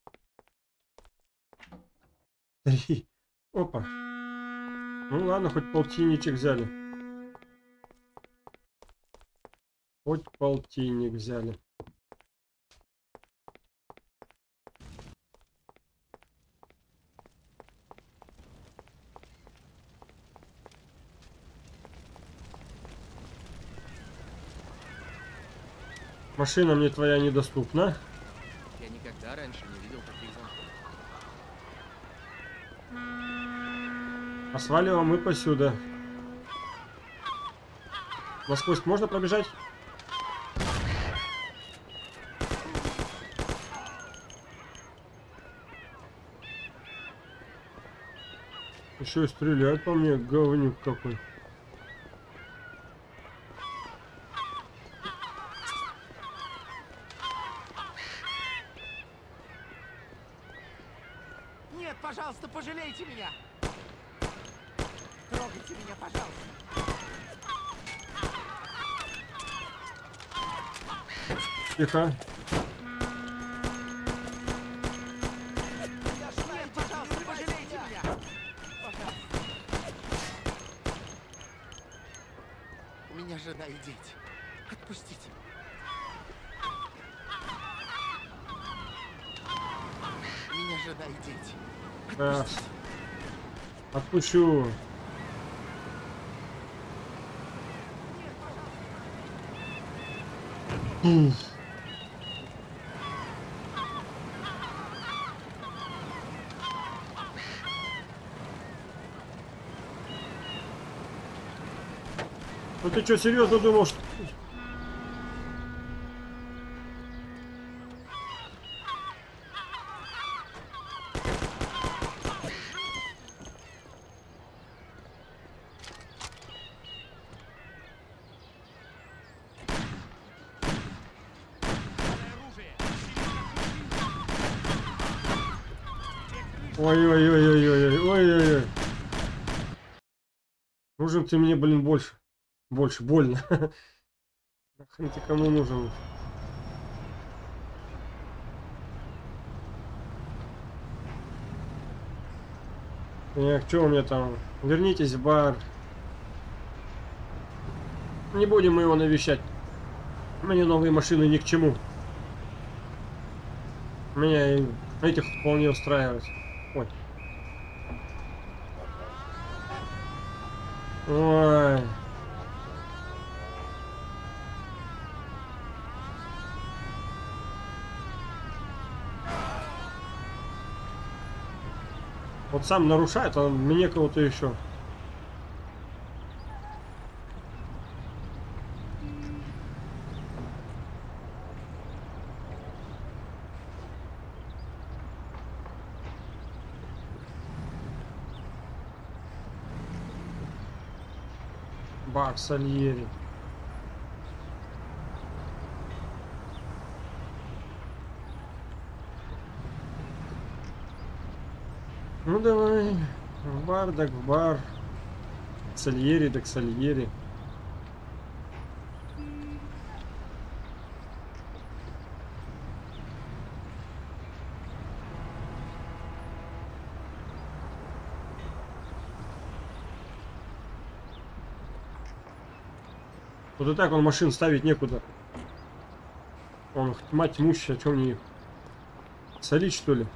Три. Опа. Ну ладно, хоть полтинничек взяли. Хоть полтинник взяли. Машина мне твоя недоступна. Я никогда раньше не видел таких замков. А сваливаем мы посюда. Насквозь можно пробежать? Еще и стреляет по мне, говнюк какой. Нет, пожалуйста, пожалейте меня! Трогайте меня, пожалуйста! Тихо. Нет, пожалуйста, пожалейте меня! Пожалуйста. У меня жена и дети. Отпустите. У меня жена и дети. Да. Отпущу. Уф. Ну ты что, серьезно думал, что... Ой-ой-ой-ой-ой-ой-ой-ой. Нужен ты мне, блин, больше. Больше, больно. Нахрен ты кому нужен? Так, что у меня там? Вернитесь в бар. Не будем мы его навещать. Мне новые машины ни к чему. Меня и этих вполне устраивает. Ой. Ой. Вот сам нарушает, а мне кого-то еще. Бар Сальери. Ну давай, в бар, так в бар. Сальери, так Сальери. Вот и так он машин ставить некуда. Он, мать тьмущая, о чем мне солить, что ли?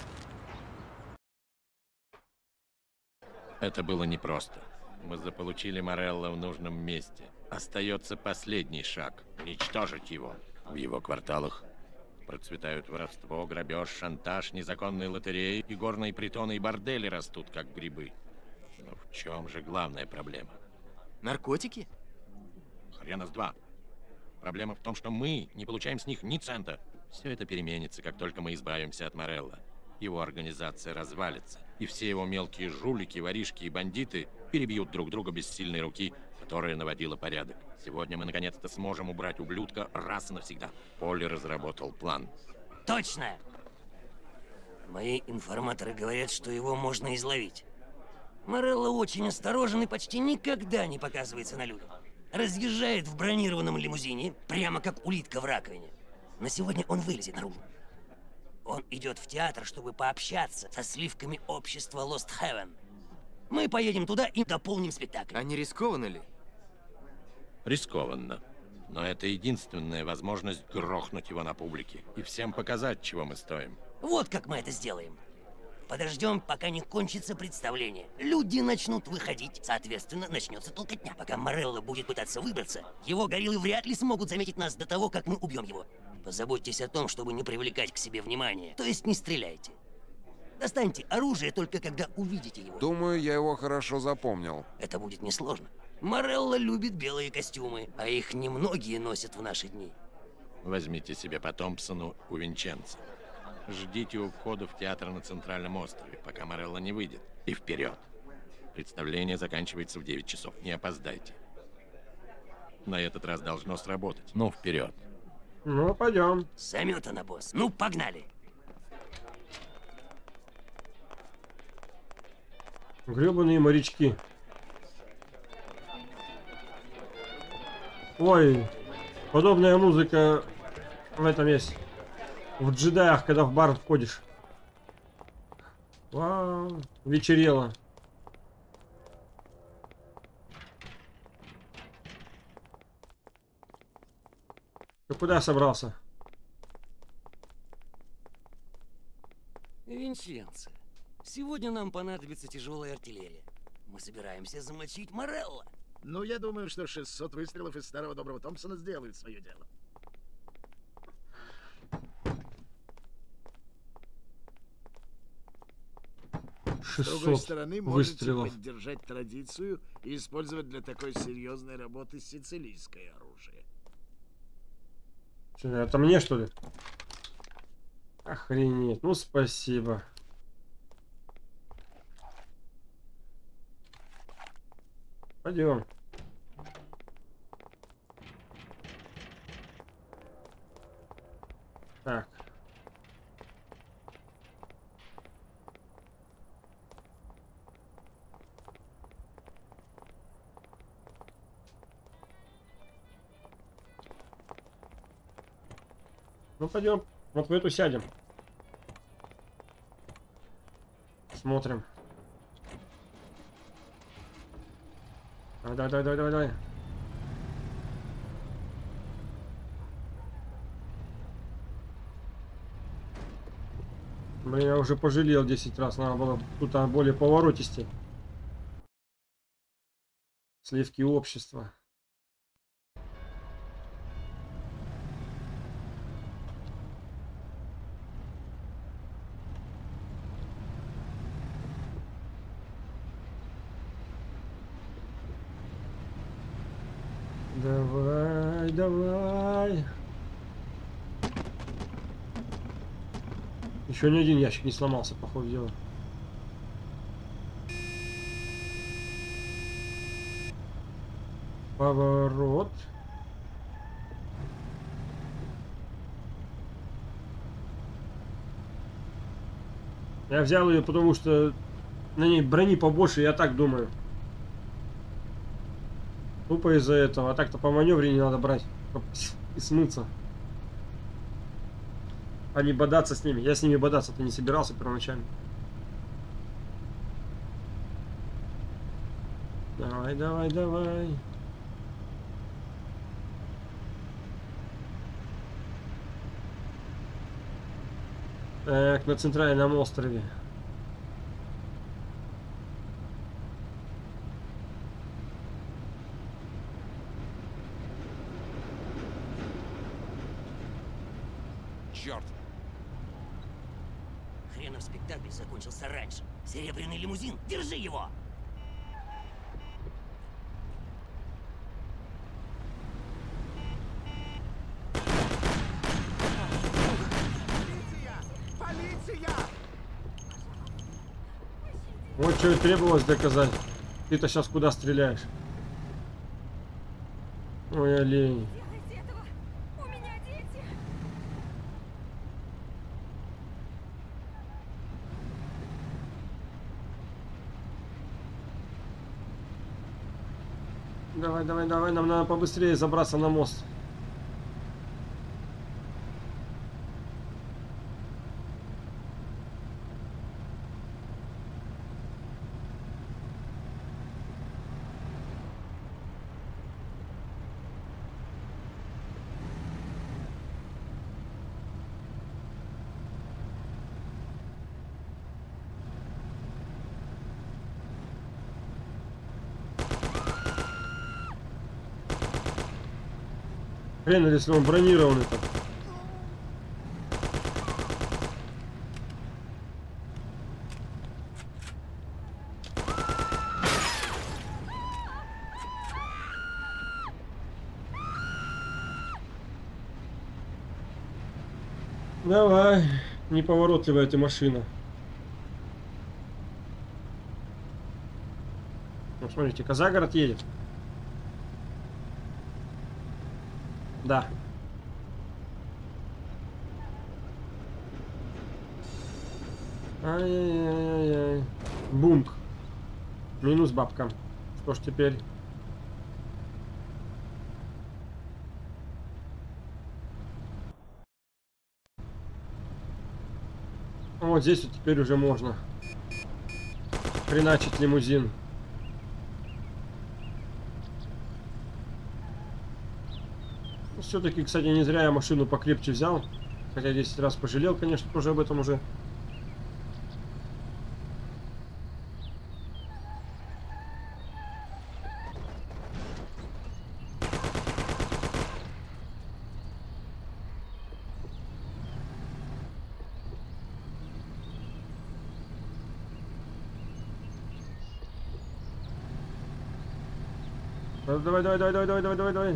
Это было непросто. Мы заполучили Морелло в нужном месте. Остается последний шаг — уничтожить его. В его кварталах процветают воровство, грабеж, шантаж, незаконные лотереи и горные притоны и бордели растут, как грибы. Но в чем же главная проблема? Наркотики? Хрена с два. Проблема в том, что мы не получаем с них ни цента. Все это переменится, как только мы избавимся от Морелло. Его организация развалится, и все его мелкие жулики, воришки и бандиты перебьют друг друга без сильной руки, которая наводила порядок. Сегодня мы наконец-то сможем убрать ублюдка раз и навсегда. Поли разработал план. Точно! Мои информаторы говорят, что его можно изловить. Морелло очень осторожен и почти никогда не показывается на людях. Разъезжает в бронированном лимузине, прямо как улитка в раковине. На сегодня он вылезет наружу. Он идет в театр, чтобы пообщаться со сливками общества Lost Heaven. Мы поедем туда и дополним спектакль. А не рискованно ли? Рискованно. Но это единственная возможность грохнуть его на публике и всем показать, чего мы стоим. Вот как мы это сделаем. Подождем, пока не кончится представление. Люди начнут выходить, соответственно, начнется толкотня. Пока Морелло будет пытаться выбраться, его гориллы вряд ли смогут заметить нас до того, как мы убьем его. Позаботьтесь о том, чтобы не привлекать к себе внимания. То есть не стреляйте. Достаньте оружие только когда увидите его. Думаю, я его хорошо запомнил. Это будет несложно. Морелло любит белые костюмы, а их немногие носят в наши дни. Возьмите себе по Томпсону у Винченца. Ждите у входа в театр на Центральном острове, пока Морелло не выйдет. И вперед. Представление заканчивается в девять часов. Не опоздайте. На этот раз должно сработать. Ну, вперед. Ну, пойдем. Заметано, босс. Ну, погнали. Гребаные морячки. Ой, подобная музыка в этом есть. В джедаях, когда в бар входишь. Вау, вечерело. Ты куда собрался? Винченцо, сегодня нам понадобится тяжелая артиллерия. Мы собираемся замочить Морелло. Ну, я думаю, что шестьсот выстрелов из старого доброго Томпсона сделают свое дело. С другой шестьсот стороны, можете выстрелов. поддержать традицию и использовать для такой серьезной работы сицилийское оружие. Что, это мне, что ли? Охренеть. Ну, спасибо. Пойдем. Так. Ну, пойдем. Вот в эту сядем. Смотрим. Давай, давай, давай, давай, давай. Блин, я уже пожалел десять раз. Надо было тут а, более поворотистей. Сливки общества. Давай, давай. Еще ни один ящик не сломался, по ходу дела. Поворот. Я взял ее, потому что на ней брони побольше, я так думаю. Тупо из-за этого. А так-то по маневре не надо брать и смыться. А не бодаться с ними. Я с ними бодаться-то не собирался первоначально. Давай, давай, давай. Так, на центральном острове. Черт! Хренов спектакль закончился раньше. Серебряный лимузин, держи его! Вот что и требовалось доказать. Ты-то сейчас куда стреляешь? Ой, олень. Давай, давай, давай, нам надо побыстрее забраться на мост. Хрен, если он бронированный-то. Давай, неповоротливая ты машина. Ну, смотрите-ка, за город едет. Да. Ай-яй-яй-яй. Бунт. Минус бабка. Что ж теперь? Вот здесь вот теперь уже можно хреначить лимузин. Все-таки, кстати, не зря я машину покрепче взял. Хотя десять раз пожалел, конечно, тоже об этом уже. Давай, давай, давай, давай, давай, давай, давай, давай.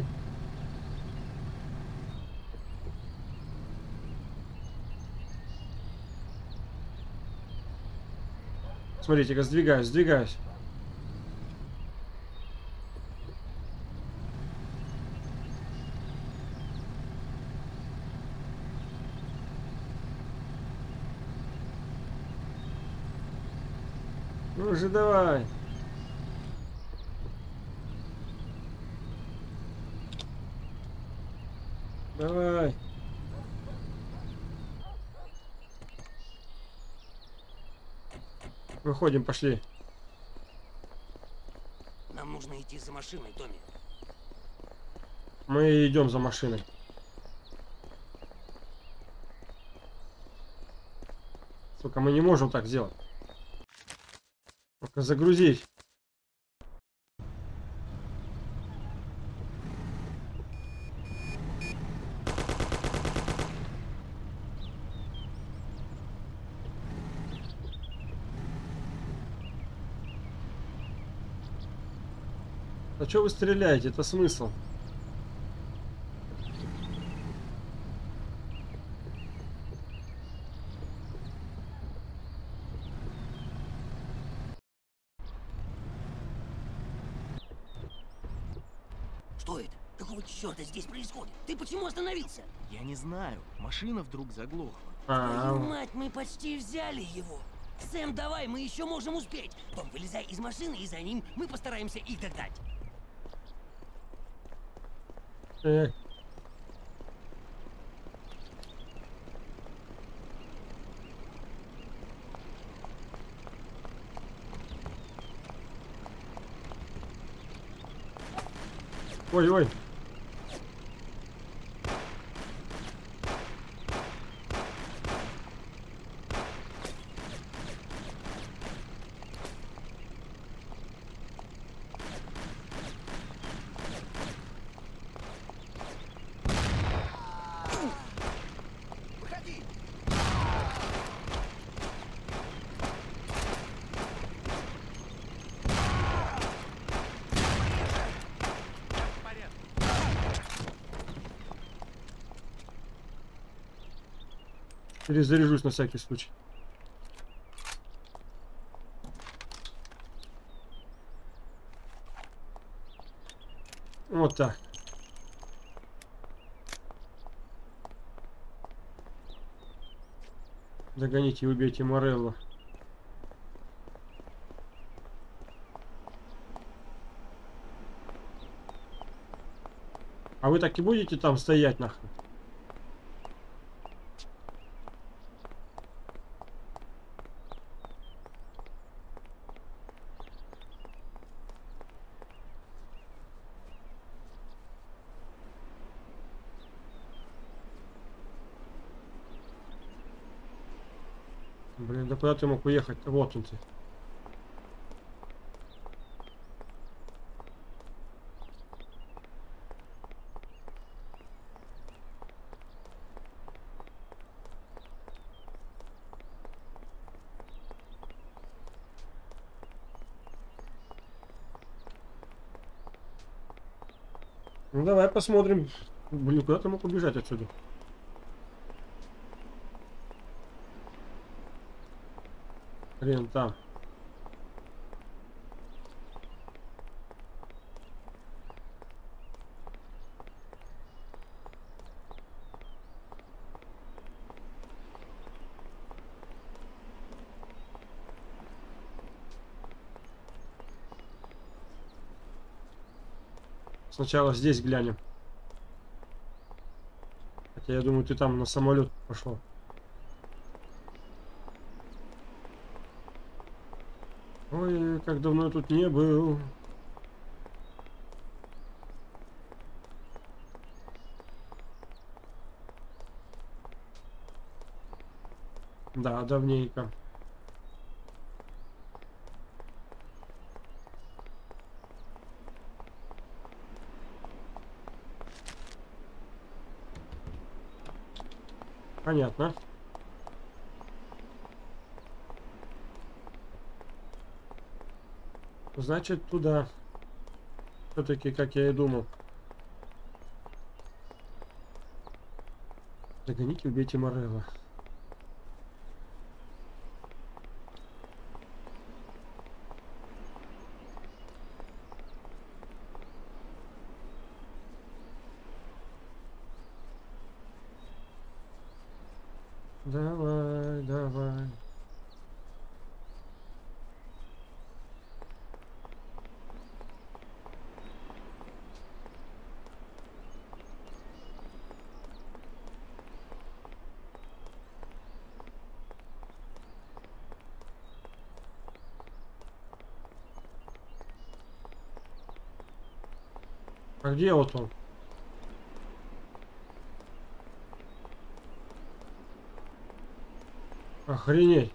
Смотрите-ка, сдвигаюсь, сдвигаюсь. Ну же, давай. Давай. Выходим, пошли. Нам нужно идти идти за машиной, Томми. Мы идем за машиной. Сука, мы не можем так сделать. Ну-ка, загрузить. А чё вы стреляете? Это смысл? Что это? Какого черта здесь происходит? Ты почему остановился? Я не знаю. Машина вдруг заглохла. А, Твою мать, мы почти взяли его. Сэм, давай, мы еще можем успеть. Том, вылезай из машины, и за ним мы постараемся их догнать. э, Ой, ой. Выходи! Перезаряжусь на всякий случай. Вот так. Догоните и убейте Морелло. А вы так и будете там стоять нахуй? Блин, да куда ты мог уехать? Вот он ты. Ну давай посмотрим. Блин, куда ты мог убежать отсюда? Блин, там. Сначала здесь глянем. Хотя я думаю, ты там на самолет пошел. Ой, как давно я тут не был. Да, давненько. Понятно. Значит, туда. Все-таки, как я и думал. Догоните, убейте Морелло. Давай, давай. А где вот он? Охренеть.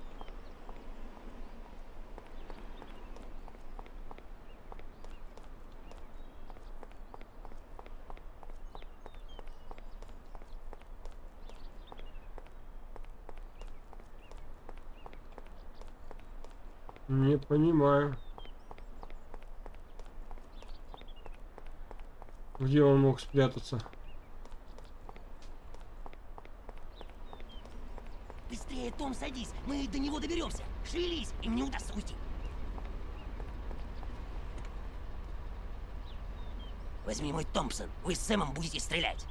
Не понимаю. Где он мог спрятаться? Быстрее, Том, садись. Мы до него доберемся. Шевелись, им не удастся уйти. Возьми мой Томпсон. Вы с Сэмом будете стрелять.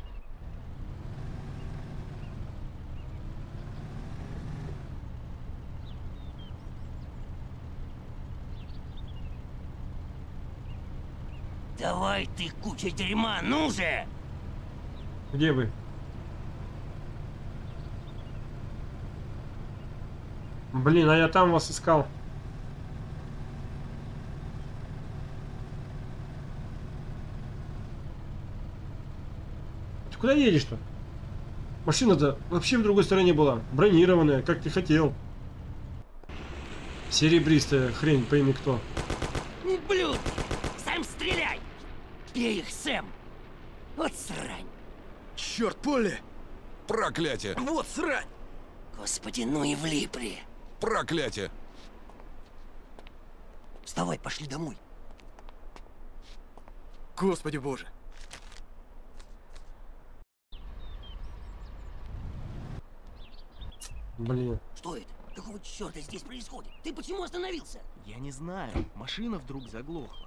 Давай ты, куча дерьма, ну же! Где вы? Блин, а я там вас искал. Ты куда едешь-то? Машина-то вообще в другой стороне была. Бронированная, как ты хотел. Серебристая хрень, пойми кто. Блюд! Сэм, стреляй! Бей их, Сэм! Вот срань! Черт, Полли! Проклятие! Вот срань! Господи, ну и влипли! Проклятие! Вставай, пошли домой. Господи боже. Блин. Что это? Какого черта здесь происходит? Ты почему остановился? Я не знаю. Машина вдруг заглохла.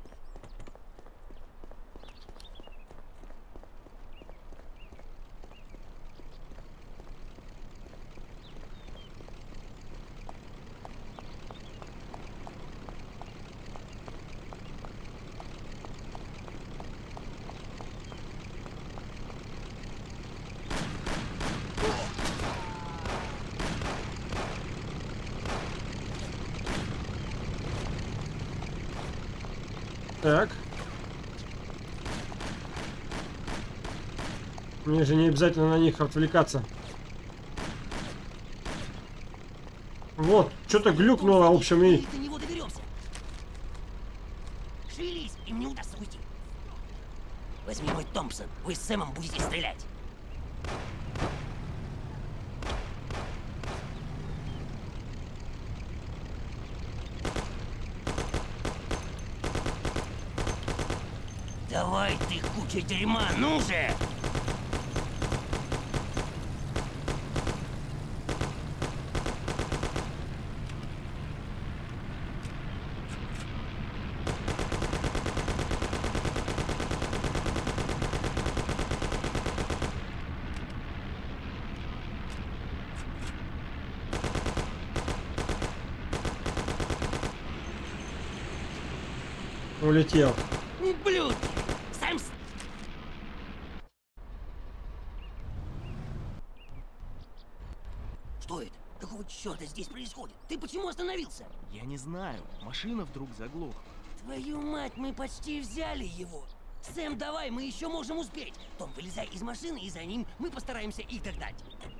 Так. Мне же не обязательно на них отвлекаться. Вот, что-то глюкнуло, в общем, и... Мы до него доберемся. Шевелись, им не удастся уйти. Возьми мой Томпсон. Вы с Сэмом будете стрелять. Давай ты, куча дерьма, ну же! Улетел. Блюд! Сэм... Что это? Какого черта здесь происходит? Ты почему остановился? Я не знаю. Машина вдруг заглохла. Твою мать, мы почти взяли его. Сэм, давай, мы еще можем успеть. Том, вылезай из машины, и за ним мы постараемся их догнать.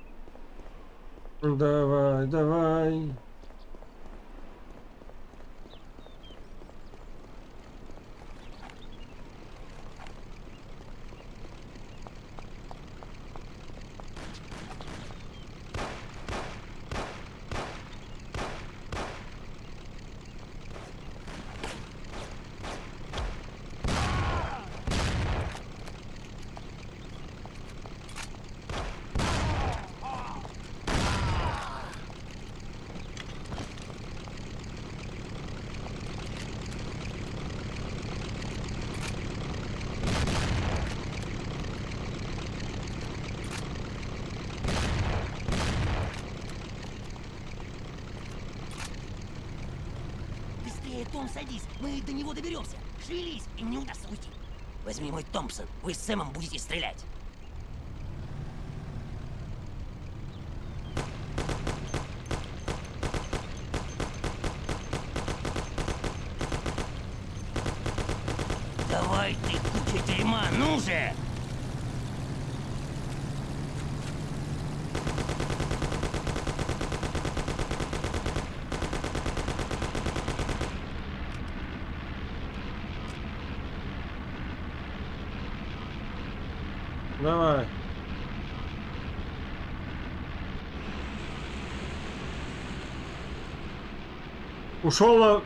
Давай, давай. Быстрее, Том, садись. Мы до него доберемся. Шевелись, им не удастся уйти. Возьми мой Томпсон. Вы с Сэмом будете стрелять. Давай ты, куча дерьма, ну же! Давай. Ушел на...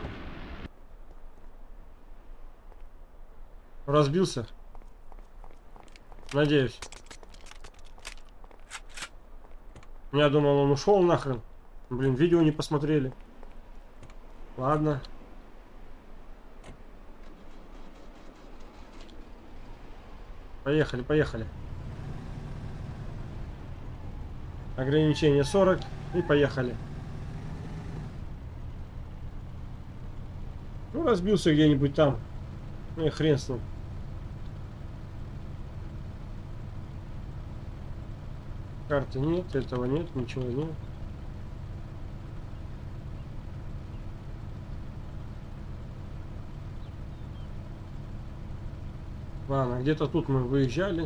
Разбился. Надеюсь. Я думал, он ушел нахрен. Блин, видео не посмотрели. Ладно. Поехали, поехали. Ограничение сорок. И поехали. Ну, разбился где-нибудь там. Ну и хрен с ним. Карты нет, этого нет, ничего нет. Ладно, где-то тут мы выезжали.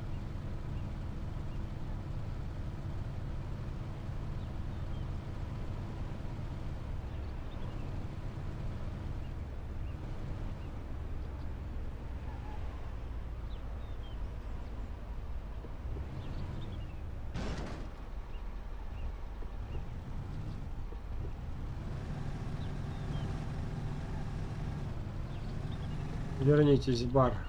Вернитесь в бар.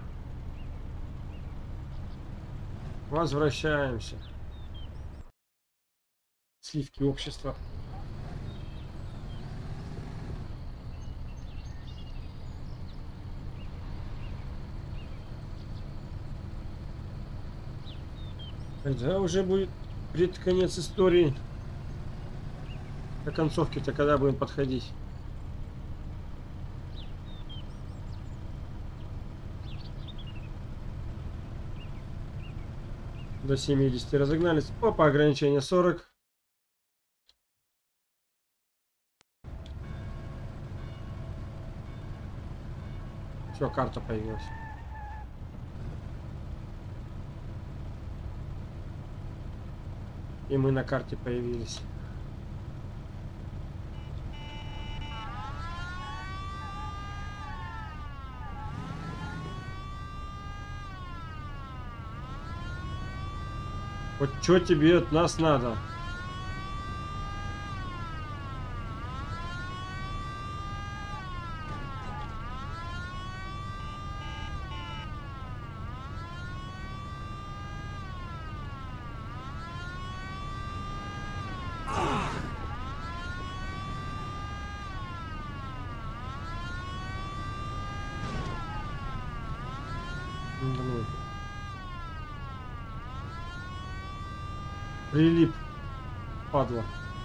Возвращаемся. Сливки общества. Когда уже будет пред конец истории? До концовки-то когда будем подходить? До семидесяти разогнались. Опа, ограничение сорок. Все, карта появилась. И мы на карте появились. Вот что тебе от нас надо? Блин. Прилип, падла.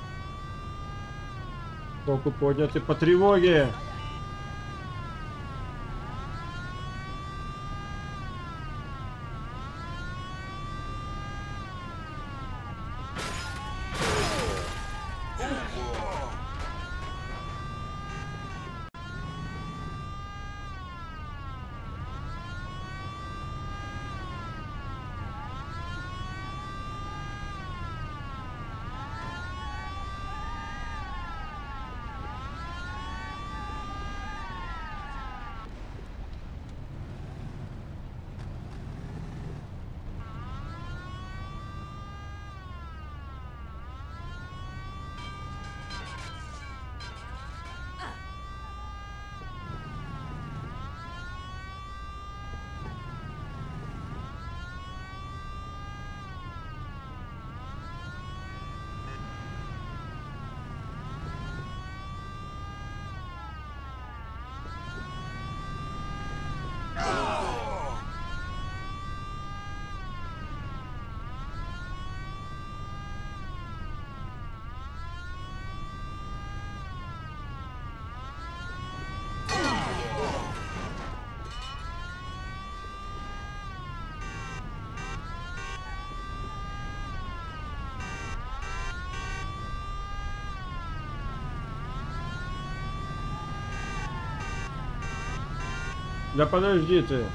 Толку подняты по тревоге. Да подожди ты.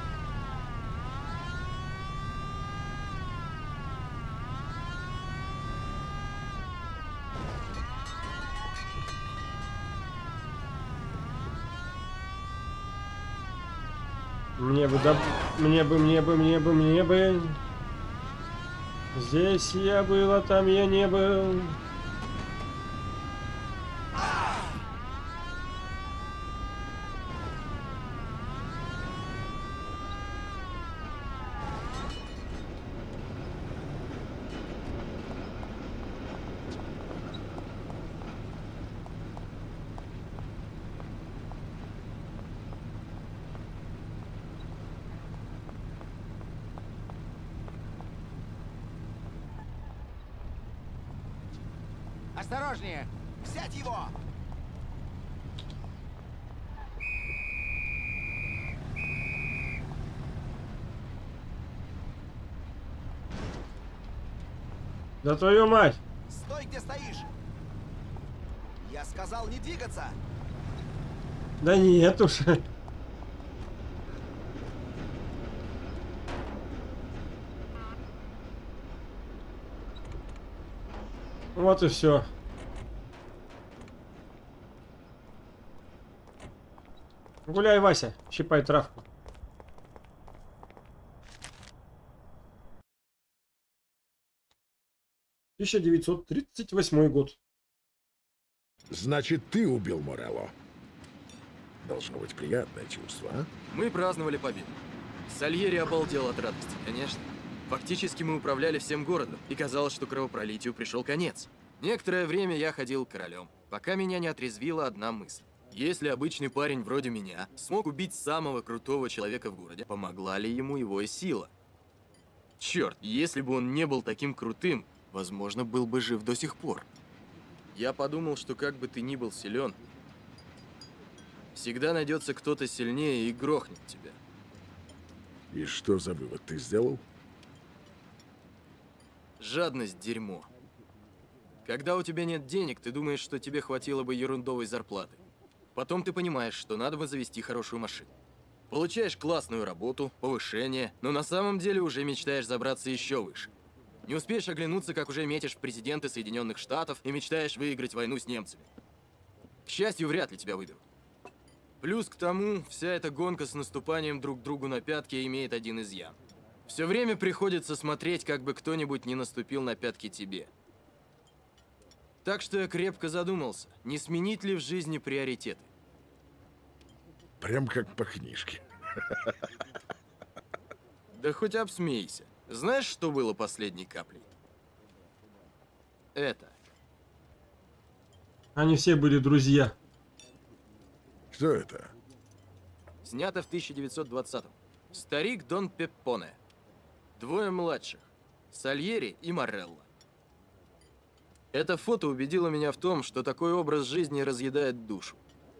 Мне бы, да, мне бы, мне бы, мне бы, мне бы. Здесь я был, а там я не был. Осторожнее! Взять его! Да твою мать! Стой, где стоишь! Я сказал не двигаться! Да нет уж. Вот и все. Гуляй, Вася, щипай травку. тысяча девятьсот тридцать восьмой год. Значит, ты убил Морелло. Должно быть приятное чувство, а? Мы праздновали победу. Сальери обалдел от радости, конечно. Фактически мы управляли всем городом, и казалось, что кровопролитию пришел конец. Некоторое время я ходил королем, пока меня не отрезвила одна мысль. Если обычный парень вроде меня смог убить самого крутого человека в городе, помогла ли ему его сила? Черт, если бы он не был таким крутым, возможно, был бы жив до сих пор. Я подумал, что как бы ты ни был силен, всегда найдется кто-то сильнее и грохнет тебя. И что за вывод ты сделал? Жадность – дерьмо. Когда у тебя нет денег, ты думаешь, что тебе хватило бы ерундовой зарплаты. Потом ты понимаешь, что надо бы завести хорошую машину. Получаешь классную работу, повышение, но на самом деле уже мечтаешь забраться еще выше. Не успеешь оглянуться, как уже метишь в президенты Соединенных Штатов и мечтаешь выиграть войну с немцами. К счастью, вряд ли тебя выберут. Плюс к тому, вся эта гонка с наступанием друг другу на пятки имеет один изъян. Все время приходится смотреть, как бы кто-нибудь не наступил на пятки тебе. Так что я крепко задумался, не сменить ли в жизни приоритеты. Прям как по книжке. Да хоть обсмейся. Знаешь, что было последней каплей? Это. Они все были друзья. Что это? Снято в тысяча девятьсот двадцатом. Старик Дон Пеппоне. Двое младших. Сальери и Морелло. Это фото убедило меня в том, что такой образ жизни разъедает душу.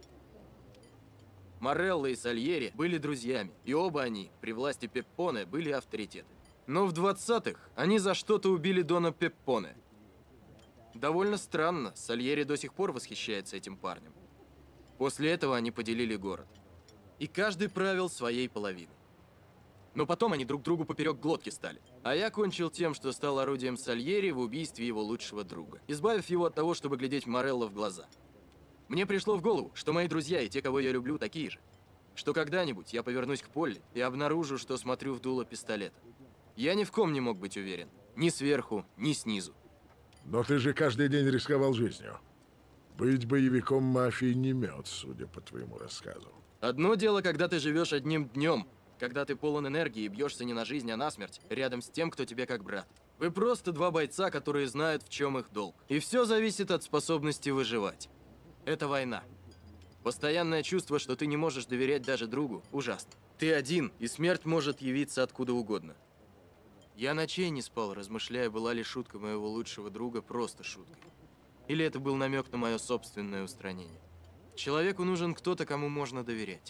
Морелло и Сальери были друзьями, и оба они, при власти Пеппоне, были авторитеты. Но в двадцатых они за что-то убили Дона Пеппоне. Довольно странно, Сальери до сих пор восхищается этим парнем. После этого они поделили город. И каждый правил своей половиной. Но потом они друг другу поперек глотки стали. А я кончил тем, что стал орудием Сальери в убийстве его лучшего друга, избавив его от того, чтобы глядеть Морелло в глаза. Мне пришло в голову, что мои друзья и те, кого я люблю, такие же. Что когда-нибудь я повернусь к Полли и обнаружу, что смотрю в дуло пистолета. Я ни в ком не мог быть уверен. Ни сверху, ни снизу. Но ты же каждый день рисковал жизнью. Быть боевиком мафии не мед, судя по твоему рассказу. Одно дело, когда ты живешь одним днем, когда ты полон энергии и бьешься не на жизнь, а на смерть, рядом с тем, кто тебе как брат. Вы просто два бойца, которые знают, в чем их долг. И все зависит от способности выживать. Это война. Постоянное чувство, что ты не можешь доверять даже другу, ужасно. Ты один, и смерть может явиться откуда угодно. Я ночей не спал, размышляя, была ли шутка моего лучшего друга просто шуткой. Или это был намек на мое собственное устранение. Человеку нужен кто-то, кому можно доверять.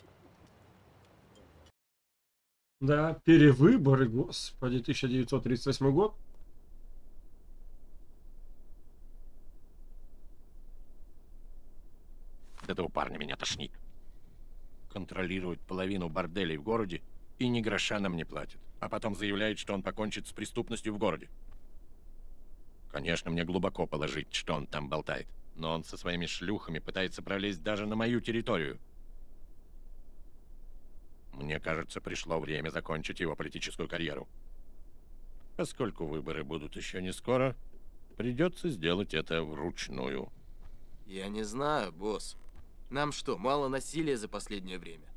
Да, перевыборы, господи, тысяча девятьсот тридцать восьмой год. От этого парня меня тошнит. контролирует половину борделей в городе и ни гроша нам не платит, а потом заявляет, что он покончит с преступностью в городе. Конечно, мне глубоко положить, что он там болтает, но он со своими шлюхами пытается пролезть даже на мою территорию. Мне кажется, пришло время закончить его политическую карьеру. Поскольку выборы будут еще не скоро, придется сделать это вручную. Я не знаю, босс. Нам что, мало насилия за последнее время?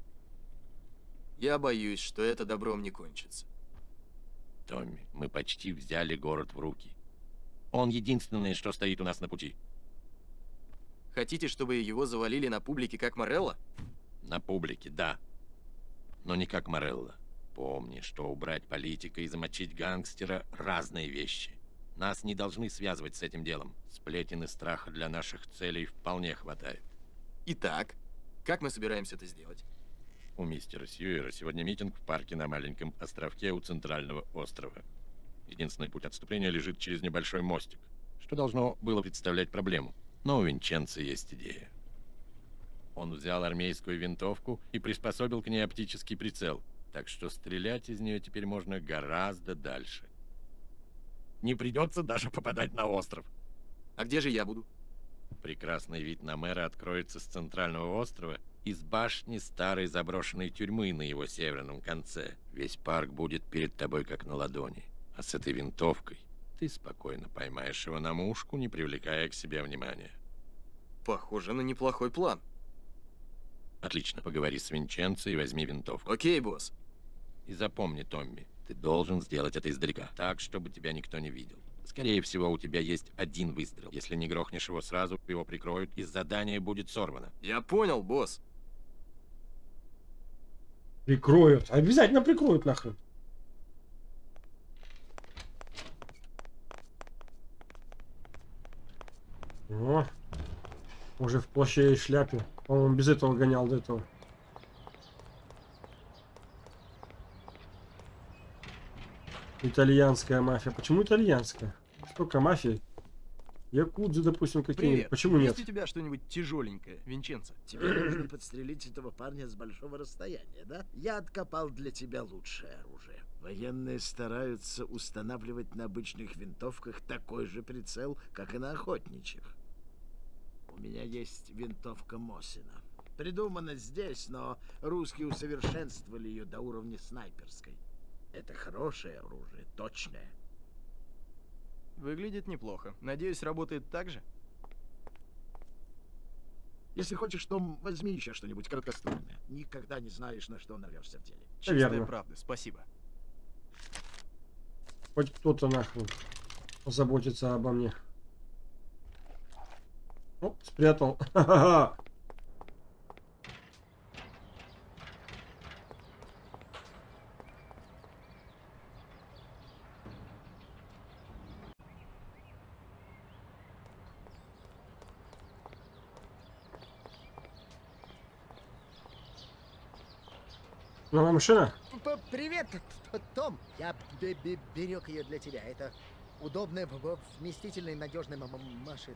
Я боюсь, что это добром не кончится. Томми, мы почти взяли город в руки. Он единственное, что стоит у нас на пути. Хотите, чтобы его завалили на публике, как Морелло? На публике, да. Но не как Морелло. Помни, что убрать политика и замочить гангстера – разные вещи. Нас не должны связывать с этим делом. Сплетен и страха для наших целей вполне хватает. Итак, как мы собираемся это сделать? У мистера Сьюера сегодня митинг в парке на маленьком островке у центрального острова. Единственный путь отступления лежит через небольшой мостик, что должно было представлять проблему. Но у Винченцо есть идея. Он взял армейскую винтовку и приспособил к ней оптический прицел, так что стрелять из нее теперь можно гораздо дальше. Не придется даже попадать на остров. А где же я буду? Прекрасный вид на мэра откроется с центрального острова, из башни старой заброшенной тюрьмы на его северном конце. Весь парк будет перед тобой как на ладони. А с этой винтовкой ты спокойно поймаешь его на мушку, не привлекая к себе внимания. Похоже на неплохой план. Отлично, поговори с Винченцо и возьми винтовку. Окей, босс. И запомни, Томми, ты должен сделать это издалека, так, чтобы тебя никто не видел. Скорее всего, у тебя есть один выстрел. Если не грохнешь его сразу, его прикроют, и задание будет сорвано. Я понял, босс. Прикроют. Обязательно прикроют нахрен. О, уже в плаще и шляпе. По-моему, без этого гонял до этого. Итальянская мафия. Почему итальянская? Сколько мафий? Якудзы, допустим, какие-нибудь. Привет. Почему нет? Есть у тебя что-нибудь тяжеленькое, Винченцо? Тебе нужно подстрелить этого парня с большого расстояния, да? Я откопал для тебя лучшее оружие. Военные стараются устанавливать на обычных винтовках такой же прицел, как и на охотничьих. У меня есть винтовка Мосина. Придумана здесь, но русские усовершенствовали ее до уровня снайперской. Это хорошее оружие, точное. Выглядит неплохо. Надеюсь, работает так же? Если хочешь, то возьми еще что-нибудь короткоствольное. Никогда не знаешь, на что нарвешься в деле. Чистая Верно. правда, спасибо. Хоть кто-то нахрен позаботится обо мне. Оп, спрятал. Ха-ха-ха. Новая машина? П- Привет, Т- Т- Том. Я б- б- берег ее для тебя. Это удобная, б- б- вместительная и надежная м- м- машина.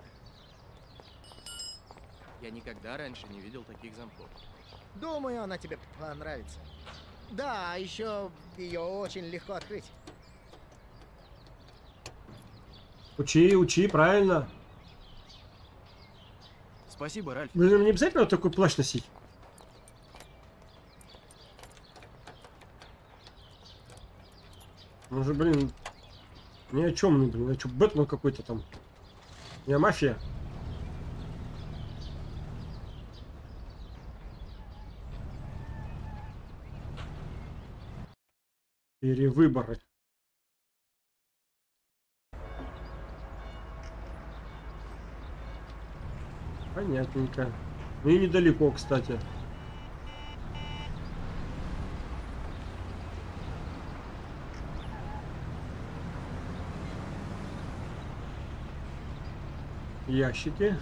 Я никогда раньше не видел таких замков. Думаю, она тебе понравится. Да, а еще ее очень легко открыть. Учи, учи, правильно. Спасибо, Ральф. Блин, не обязательно такой плащ носить. Он же, блин, ни о чем, блин, я что, Бэтмен какой-то там. Я мафия. Перевыборы. Понятненько. Ну и недалеко, кстати. Ящики.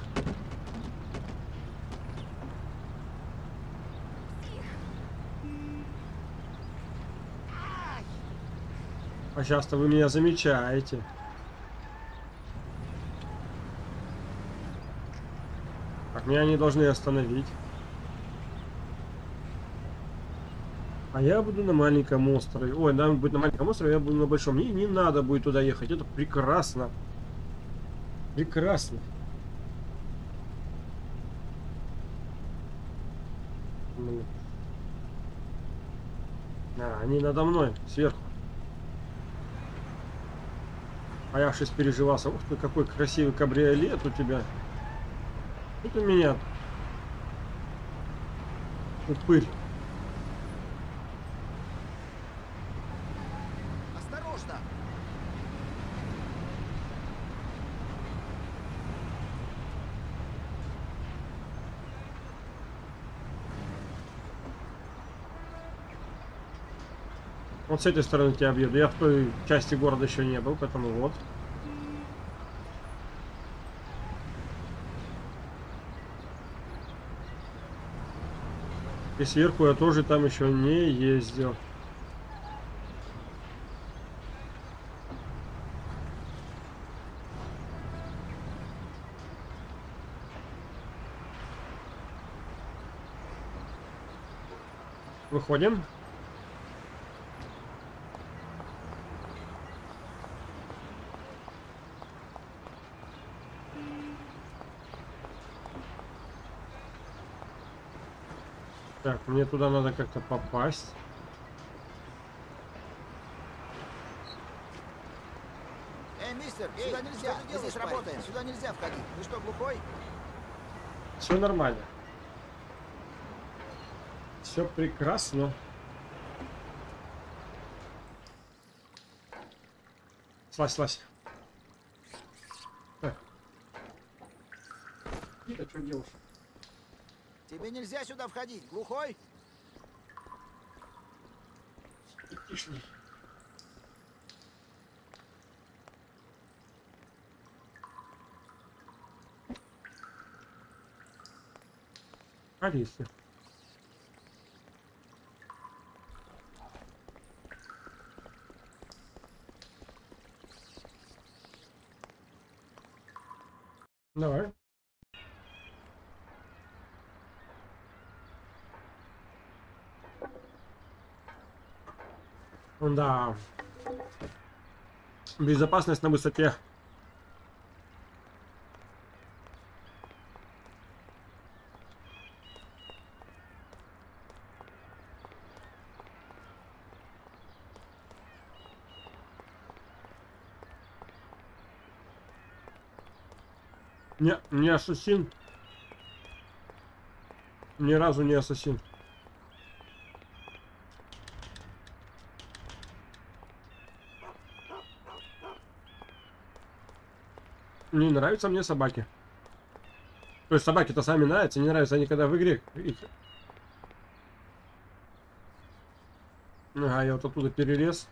А сейчас-то вы меня замечаете. Так, меня не должны остановить. А я буду на маленьком острове. Ой, нам будет на маленьком острове, я буду на большом. Мне не надо будет туда ехать. Это прекрасно. Прекрасно. А, они надо мной, сверху. А я сейчас переживался. Ух ты, какой красивый кабриолет у тебя. Это у меня. Упырь. Осторожно! Вот с этой стороны тебя объеду. Я в той части города еще не был, поэтому вот. И сверху я тоже там еще не ездил. Выходим. Так, мне туда надо как-то попасть. Эй, мистер, сюда нельзя, мы здесь работаем, сюда нельзя входить. Ты что, глухой? Все нормально. Все прекрасно. Слазь, слазь. Так. Это что делаешь? Тебе нельзя сюда входить, глухой? Тише. Алиса. Давай. Да. Безопасность на высоте. Не, не ассасин. Ни разу не ассасин. Не нравятся мне собаки. То есть собаки-то сами нравятся, не нравятся они когда в игре. Их... Ага, я вот оттуда перелез.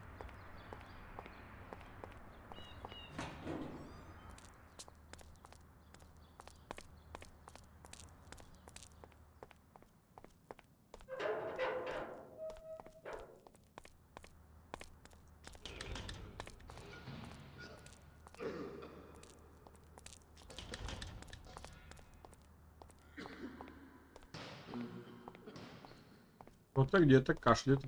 Вот-то где-то кашляет.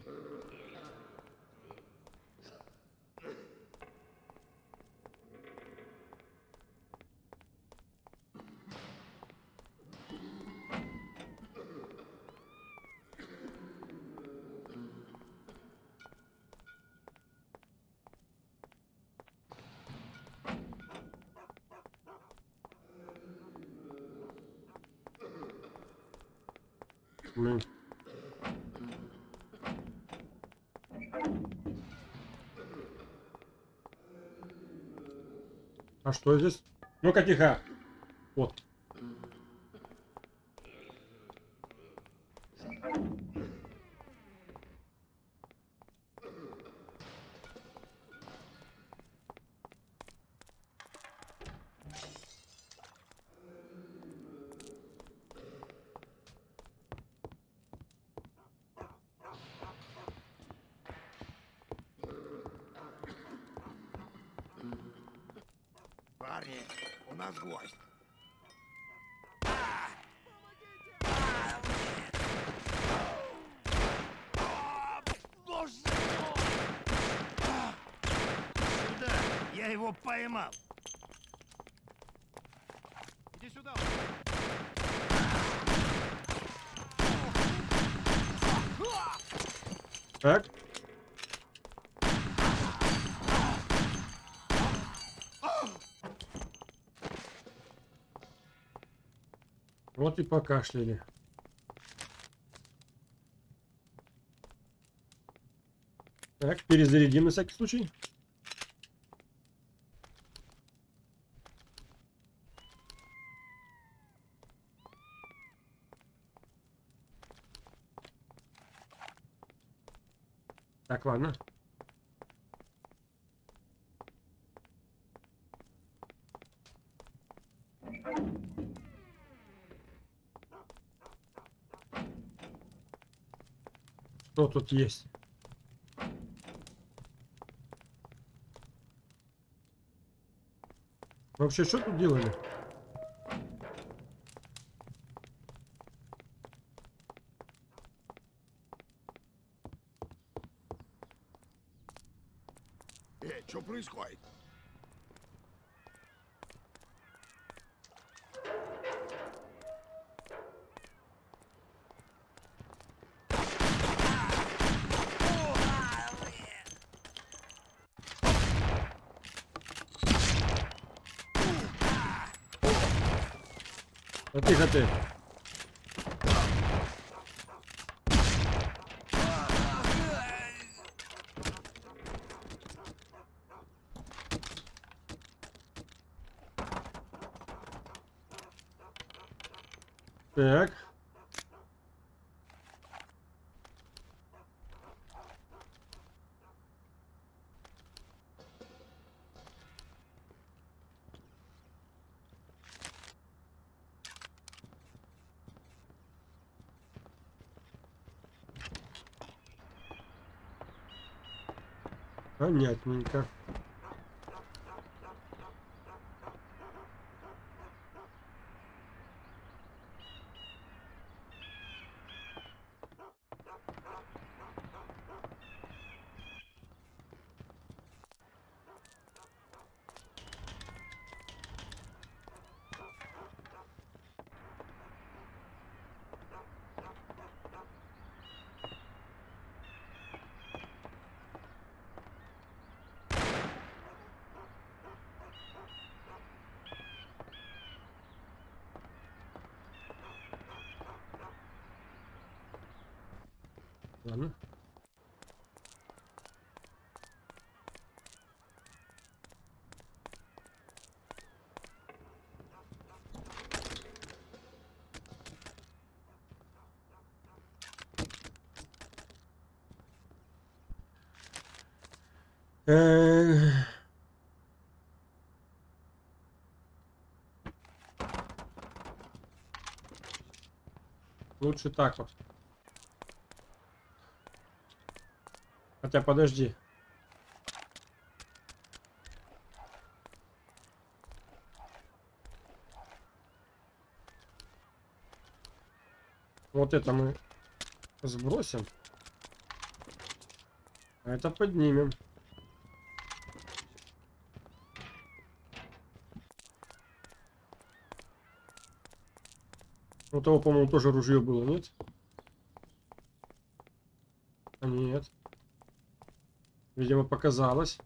Блин. А что здесь? Ну-ка, тихо. Вот. Парни, у нас гость. Я его поймал. Иди сюда. Так. Вот и покашляли. Так, перезарядим на всякий случай. Так, ладно. Что тут есть? Вообще, что тут делали? Эй, что происходит? А тихо ты. Так. Понятненько. Ладно. Э, Лучше так вот. Хотя подожди. Вот это мы сбросим. А это поднимем. У того, по-моему, тоже ружье было, нет? А нет. Видимо, показалось.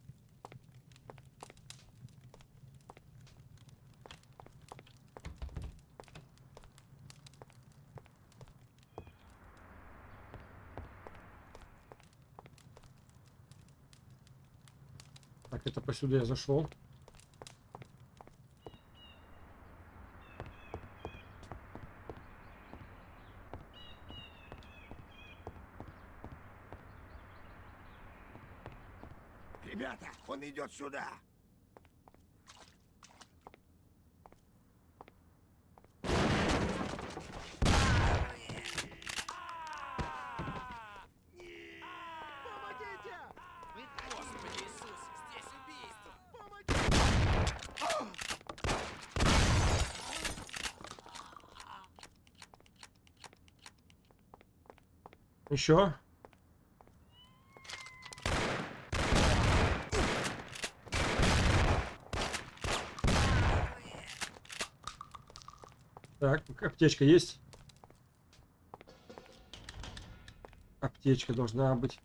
Так, это посюда я зашел. Ребята, он идет сюда. Господи Иисус, здесь убийство! Еще. Так, аптечка есть? Аптечка должна быть.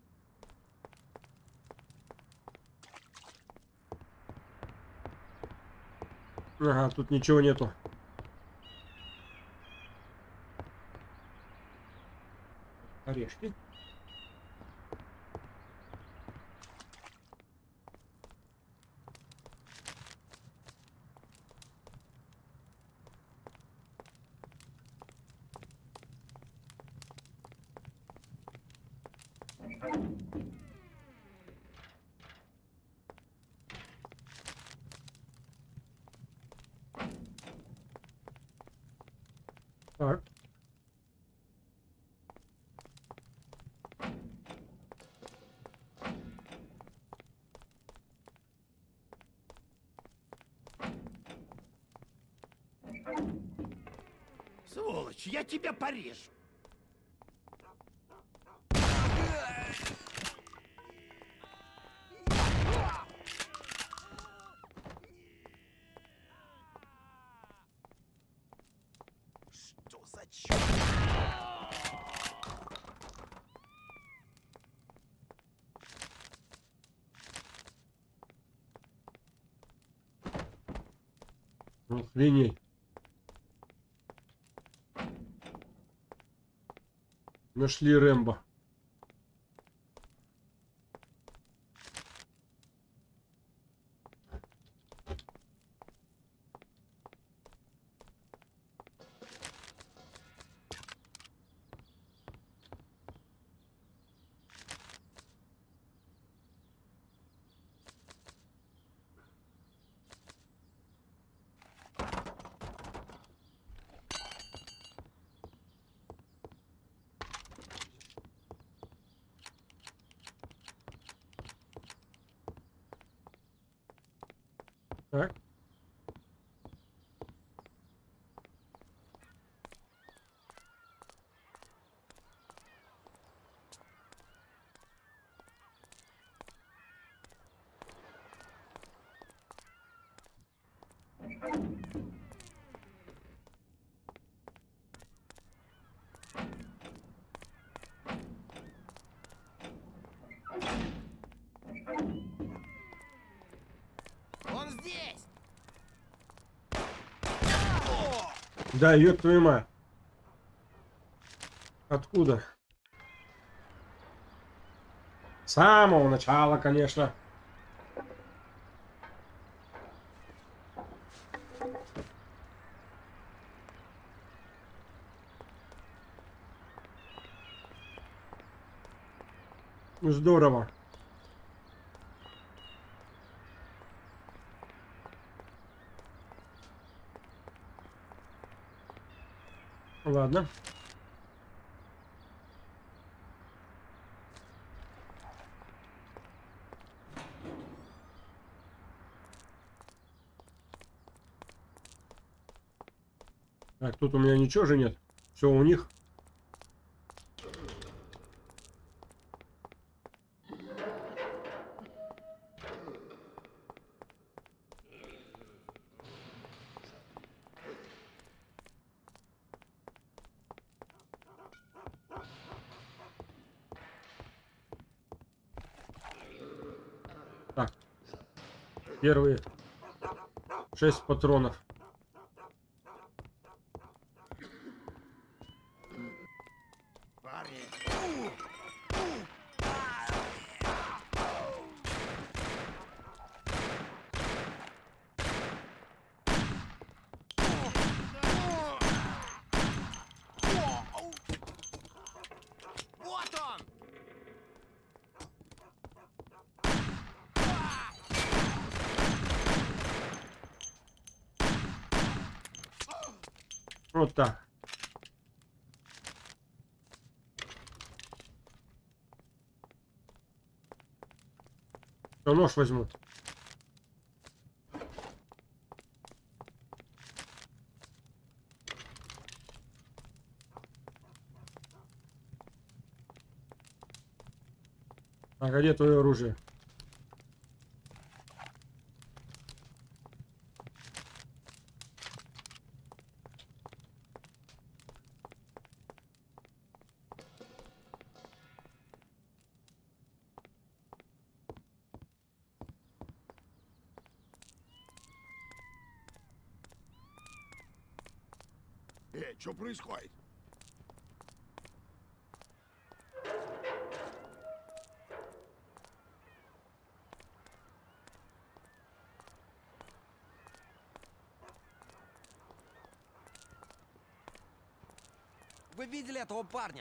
Ага, тут ничего нету. Орешки. Так. Сволочь, я тебя порежу. Что за черт? Охренеть. Нашли Рэмбо. Так. Он здесь! Да, ёб твою мать. Откуда? С самого начала, конечно. Ну, здорово. Ладно. Так, тут у меня ничего же нет. Все у них. Так. Первые шесть патронов. Вот он! Вот так. Всё, нож возьму. Так, а где твое оружие? Эй, что происходит? Вы видели этого парня?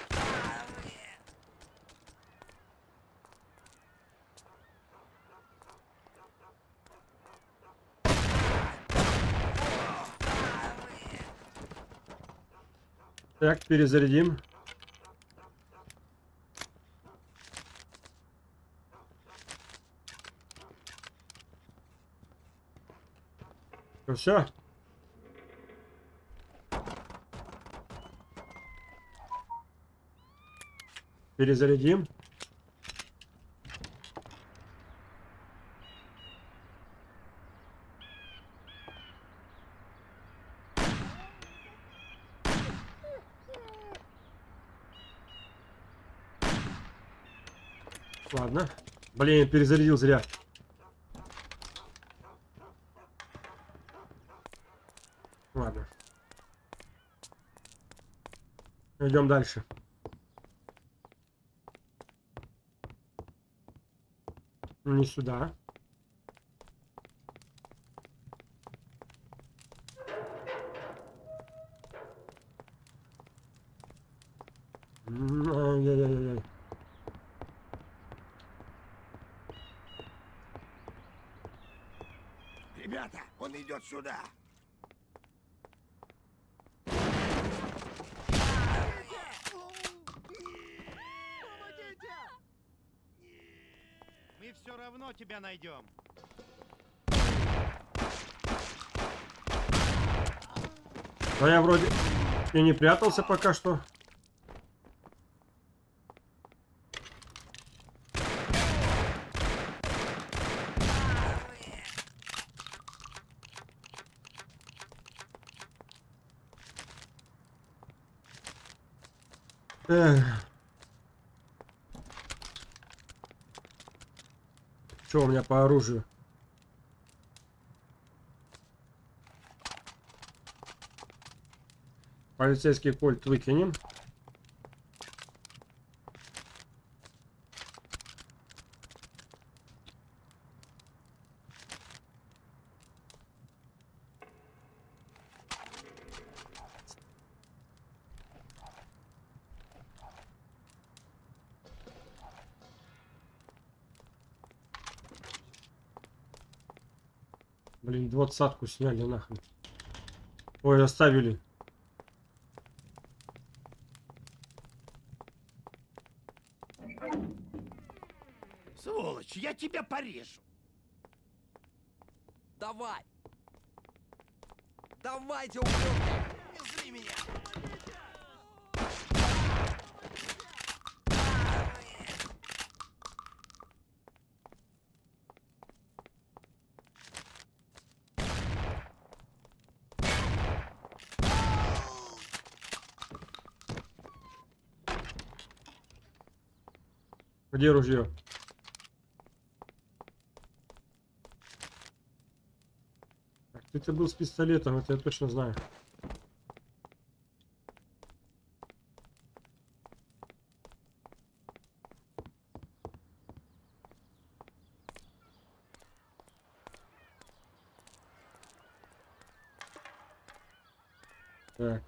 Так, перезарядим. Ну все. Перезарядим. Ладно. Блин, перезарядил зря. Ладно. Идем дальше. Не сюда. Ай-яй-яй-яй. Ребята, он идет сюда. Мы все равно тебя найдем. Да я вроде и не прятался пока что. Эх. Что у меня по оружию? Полицейский кольт выкинем. Блин, двадцатку сняли нахрен. Ой, оставили. Сволочь, я тебя порежу. Давай! Давайте, ублюдки! Не зли меня! Где ружье? Ты-то был с пистолетом, это я точно знаю. Так.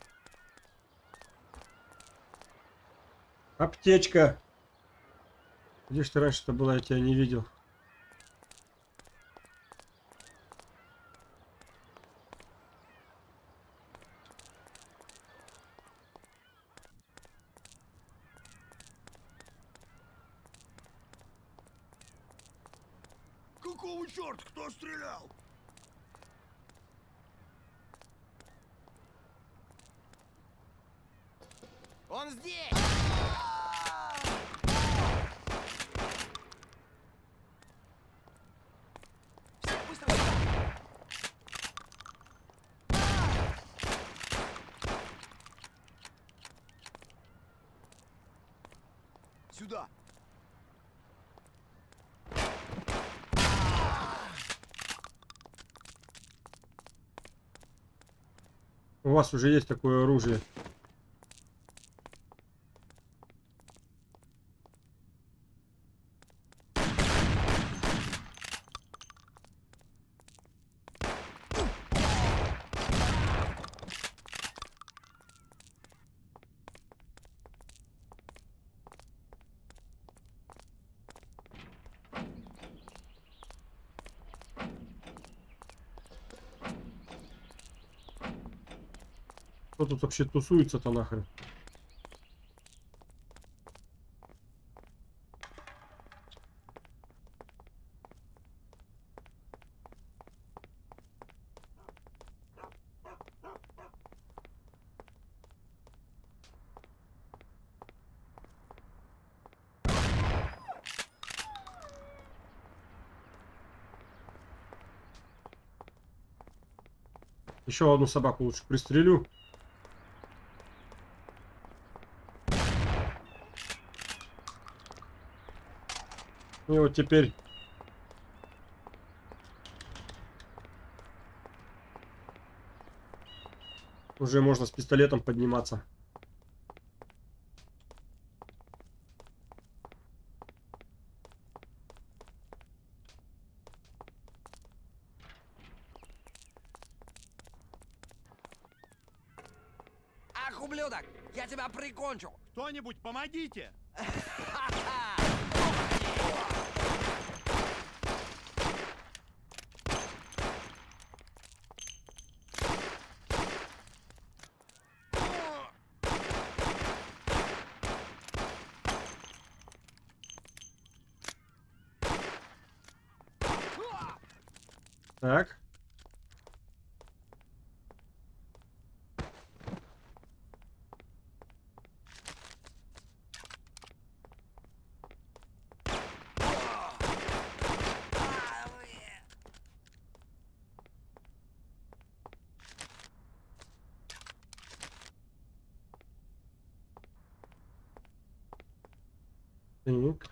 Аптечка. Где ж ты раньше-то была, я тебя не видел. Какого черта? Кто стрелял? Он здесь! Все, быстро! Сюда! У вас уже есть такое оружие. Кто тут вообще тусуется-то нахрен? Еще одну собаку лучше пристрелю. И вот теперь уже можно с пистолетом подниматься. Ах, ублюдок! Я тебя прикончу! Кто-нибудь, помогите! Так. Так.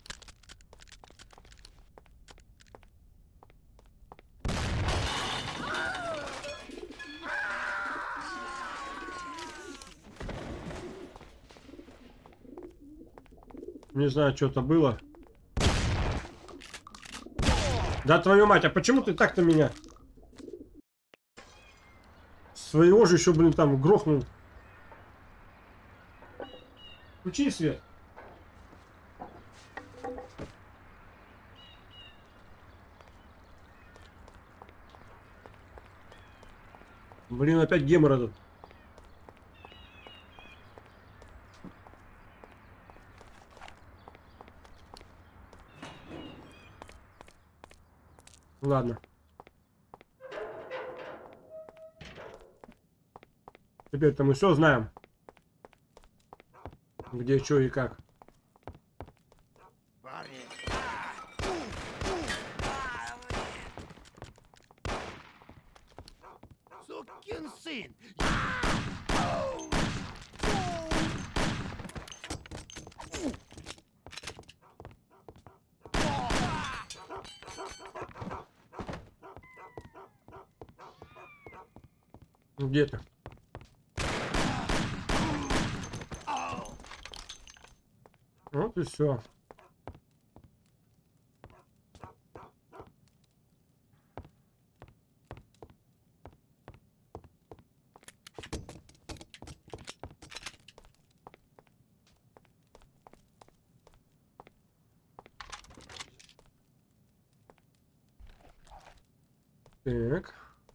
Не знаю, что это было. Да твою мать, а почему ты так-то меня? Своего же еще, блин, там грохнул. Включи свет. Блин, опять гемор этот. Ладно. Теперь-то мы все знаем. Где, что и как. Парни. Сукин сын! Где ты? Вот и все. Так.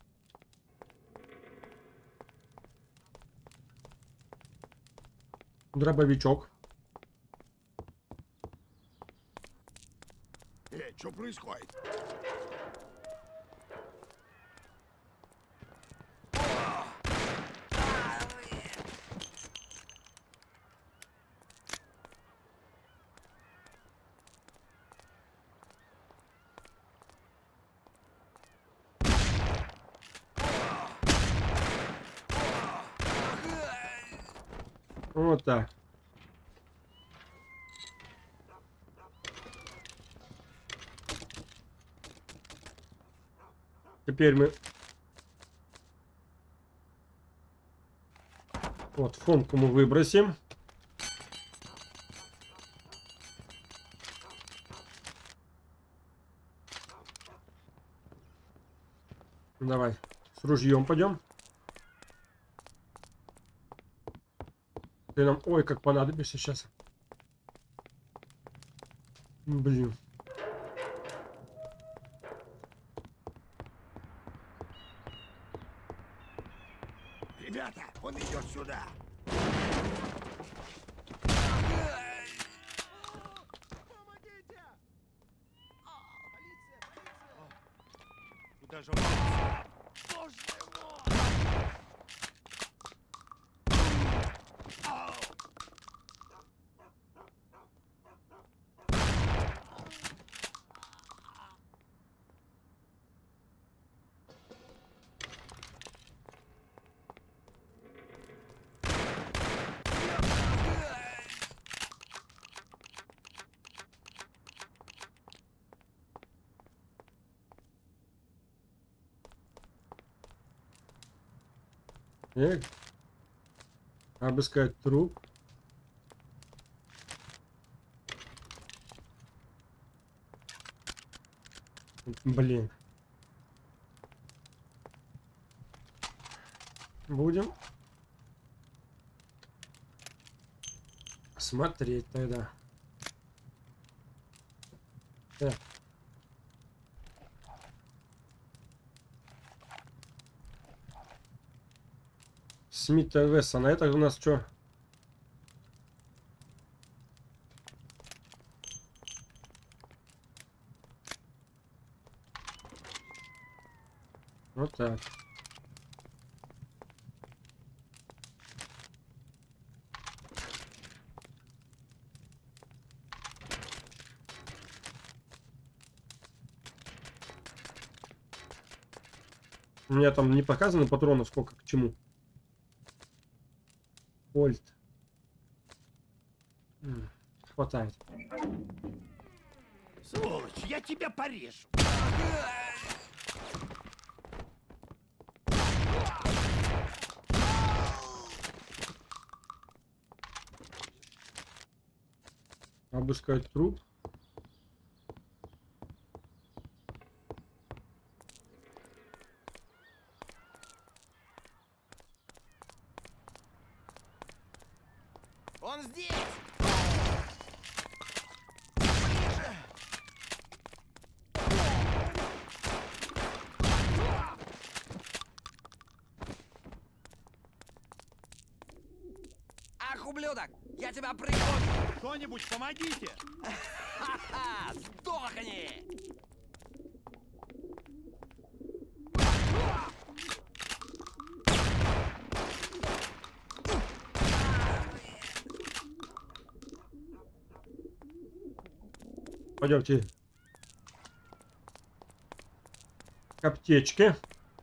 Дробовичок. Эй, что происходит? Вот так. Теперь мы Вот, фомку мы выбросим. Давай, с ружьем пойдем. Ты нам, ой, как понадобишься сейчас. Блин. Ребята, он идет сюда. Куда же он? Эх. Обыскать труп. Блин. Будем смотреть тогда. Так. Смит и Вессон. А это у нас что? Вот так. У меня там не показано патронов сколько к чему. Кольт. М, хватает. Сволочь, я тебя порежу. Обыскать труп. Он здесь! Ах, ублюдок! Я тебя прикончу! Кто-нибудь помогите! Ха-ха! Сдохни! Пойдемте к аптечке.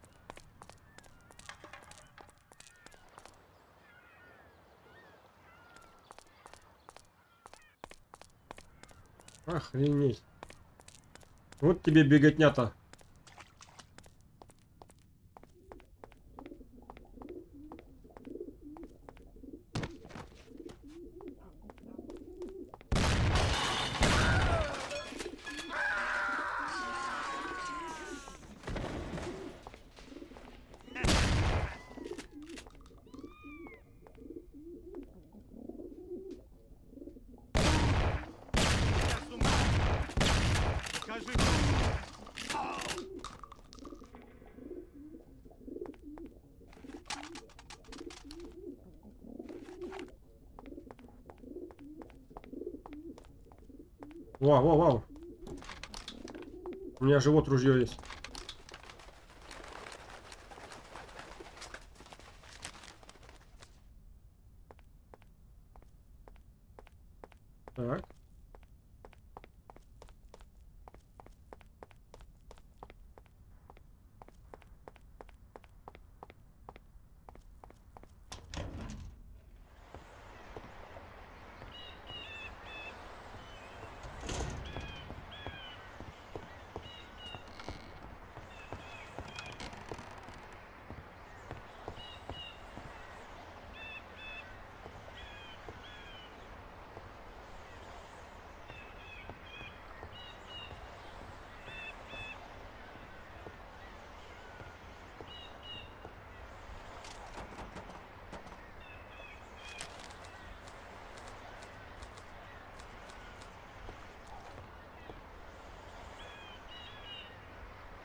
Охренеть. Вот тебе беготня-то. Покажи. Вау, вау, вау. У меня же вот ружье есть. Так.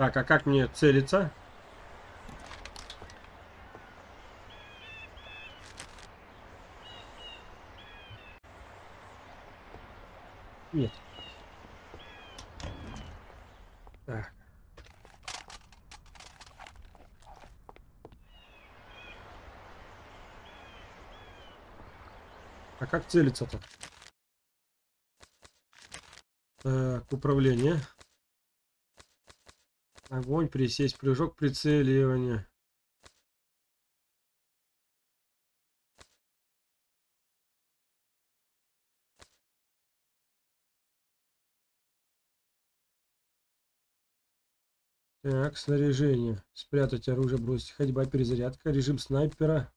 Так, а как мне целиться? Нет. Так. А как целиться-то? Так, управление. Огонь, присесть, прыжок, прицеливание. Так, снаряжение. Спрятать оружие, бросить. Ходьба, перезарядка. Режим снайпера.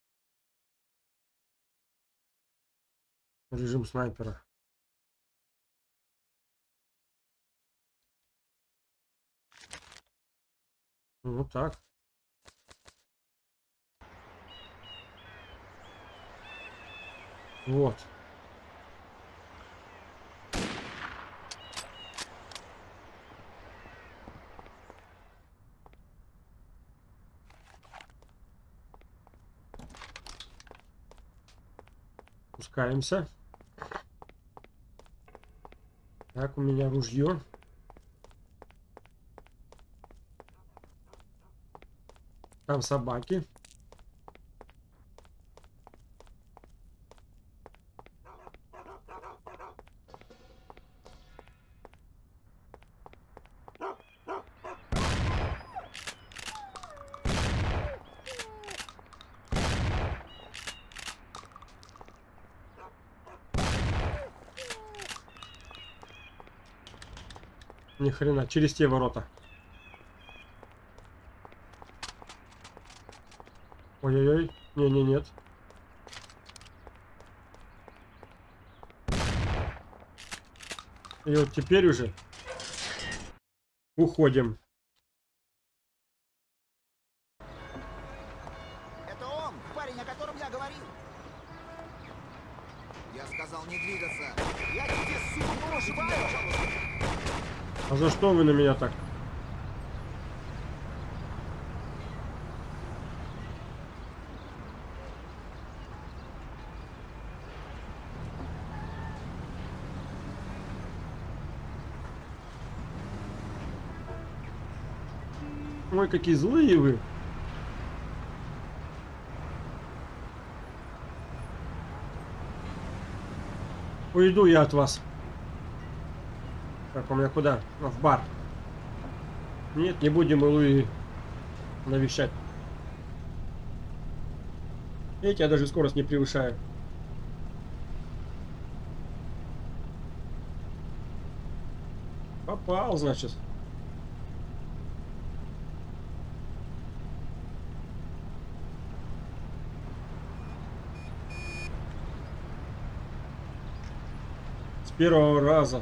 Режим снайпера. Вот так. Вот. Спускаемся. Так, у меня ружье. Там собаки. Ни хрена, через те ворота. Ой-ой-ой. Не-не, нет. И вот теперь уже уходим. Это он, парень, о котором я говорил. Я сказал не двигаться. Я тебе, сука, брошу тебя, пожалуйста. А за что вы на меня так? Ой, какие злые вы. Уйду я от вас. Так, у меня куда? А, в бар. Нет, не будем Луи навещать. Видите, я даже скорость не превышаю. Попал, значит. С первого раза.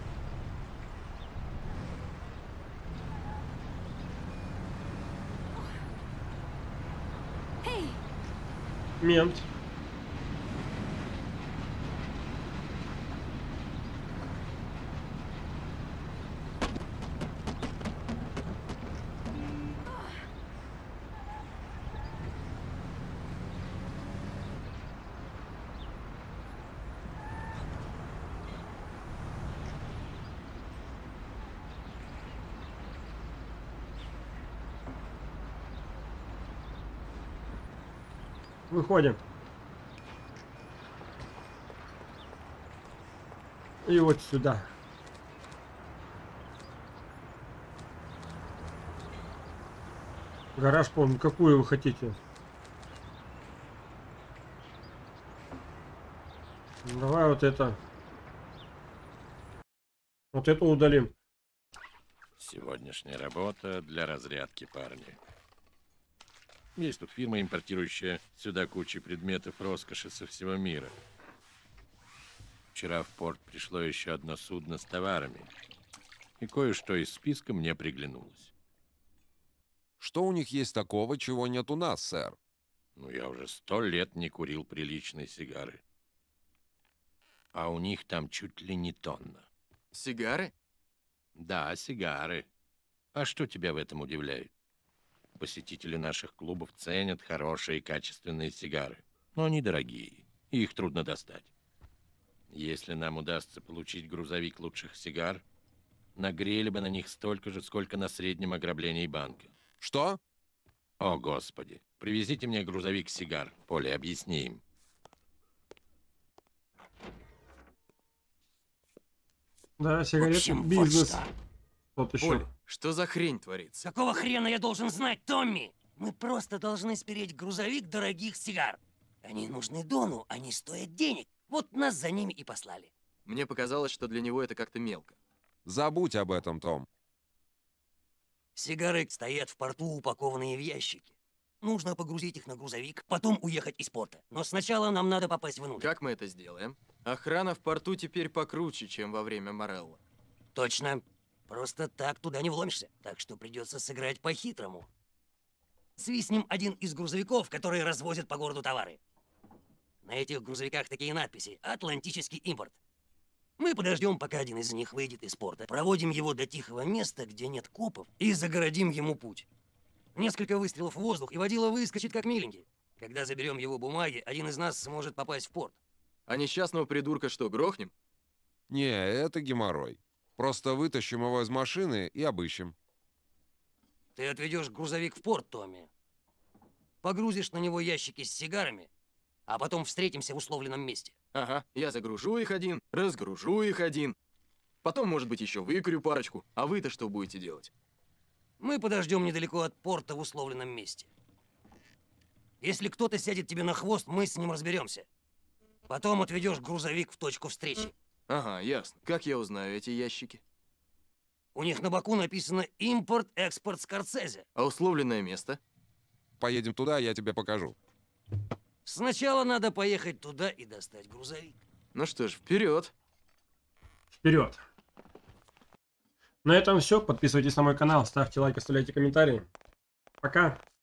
Мент. Выходим. И вот сюда. Гараж, помню, какую вы хотите. Давай вот это. Вот это удалим. Сегодняшняя работа для разрядки, парни. Есть тут фирма, импортирующая сюда кучу предметов роскоши со всего мира. Вчера в порт пришло еще одно судно с товарами. И кое-что из списка мне приглянулось. Что у них есть такого, чего нет у нас, сэр? Ну, я уже сто лет не курил приличные сигары. А у них там чуть ли не тонна. Сигары? Да, сигары. А что тебя в этом удивляет? Посетители наших клубов ценят хорошие и качественные сигары, но они дорогие, и их трудно достать. Если нам удастся получить грузовик лучших сигар, нагрели бы на них столько же, сколько на среднем ограблении банка. Что? О, Господи. Привезите мне грузовик сигар. Поле, объясни им. Да, В сигареты, общем, вот бизнес. что. Вот еще. Поль, что за хрень творится? Какого хрена я должен знать, Томми? Мы просто должны спереть грузовик дорогих сигар. Они нужны Дону, они стоят денег. Вот нас за ними и послали. Мне показалось, что для него это как-то мелко. Забудь об этом, Том. Сигары стоят в порту, упакованные в ящики. Нужно погрузить их на грузовик, потом уехать из порта. Но сначала нам надо попасть внутрь. Как мы это сделаем? Охрана в порту теперь покруче, чем во время Морелло. Точно. Просто так туда не вломишься. Так что придется сыграть по-хитрому. Свистнем один из грузовиков, которые развозят по городу товары. На этих грузовиках такие надписи: «Атлантический импорт». Мы подождем, пока один из них выйдет из порта, проводим его до тихого места, где нет копов, и загородим ему путь. Несколько выстрелов в воздух, и водила выскочит как миленький. Когда заберем его бумаги, один из нас сможет попасть в порт. А несчастного придурка что, грохнем? Не, это геморрой. Просто вытащим его из машины и обыщем. Ты отведешь грузовик в порт, Томми. Погрузишь на него ящики с сигарами, а потом встретимся в условленном месте. Ага, я загружу их один, разгружу их один. Потом, может быть, еще выкурю парочку. А вы-то что будете делать? Мы подождем недалеко от порта в условленном месте. Если кто-то сядет тебе на хвост, мы с ним разберемся. Потом отведешь грузовик в точку встречи. Ага, ясно. Как я узнаю эти ящики? У них на боку написано «Импорт-экспорт Скорсезе». А условленное место? Поедем туда, я тебе покажу. Сначала надо поехать туда и достать грузовик. Ну что ж, вперед! Вперед! На этом все. Подписывайтесь на мой канал, ставьте лайки, оставляйте комментарии. Пока!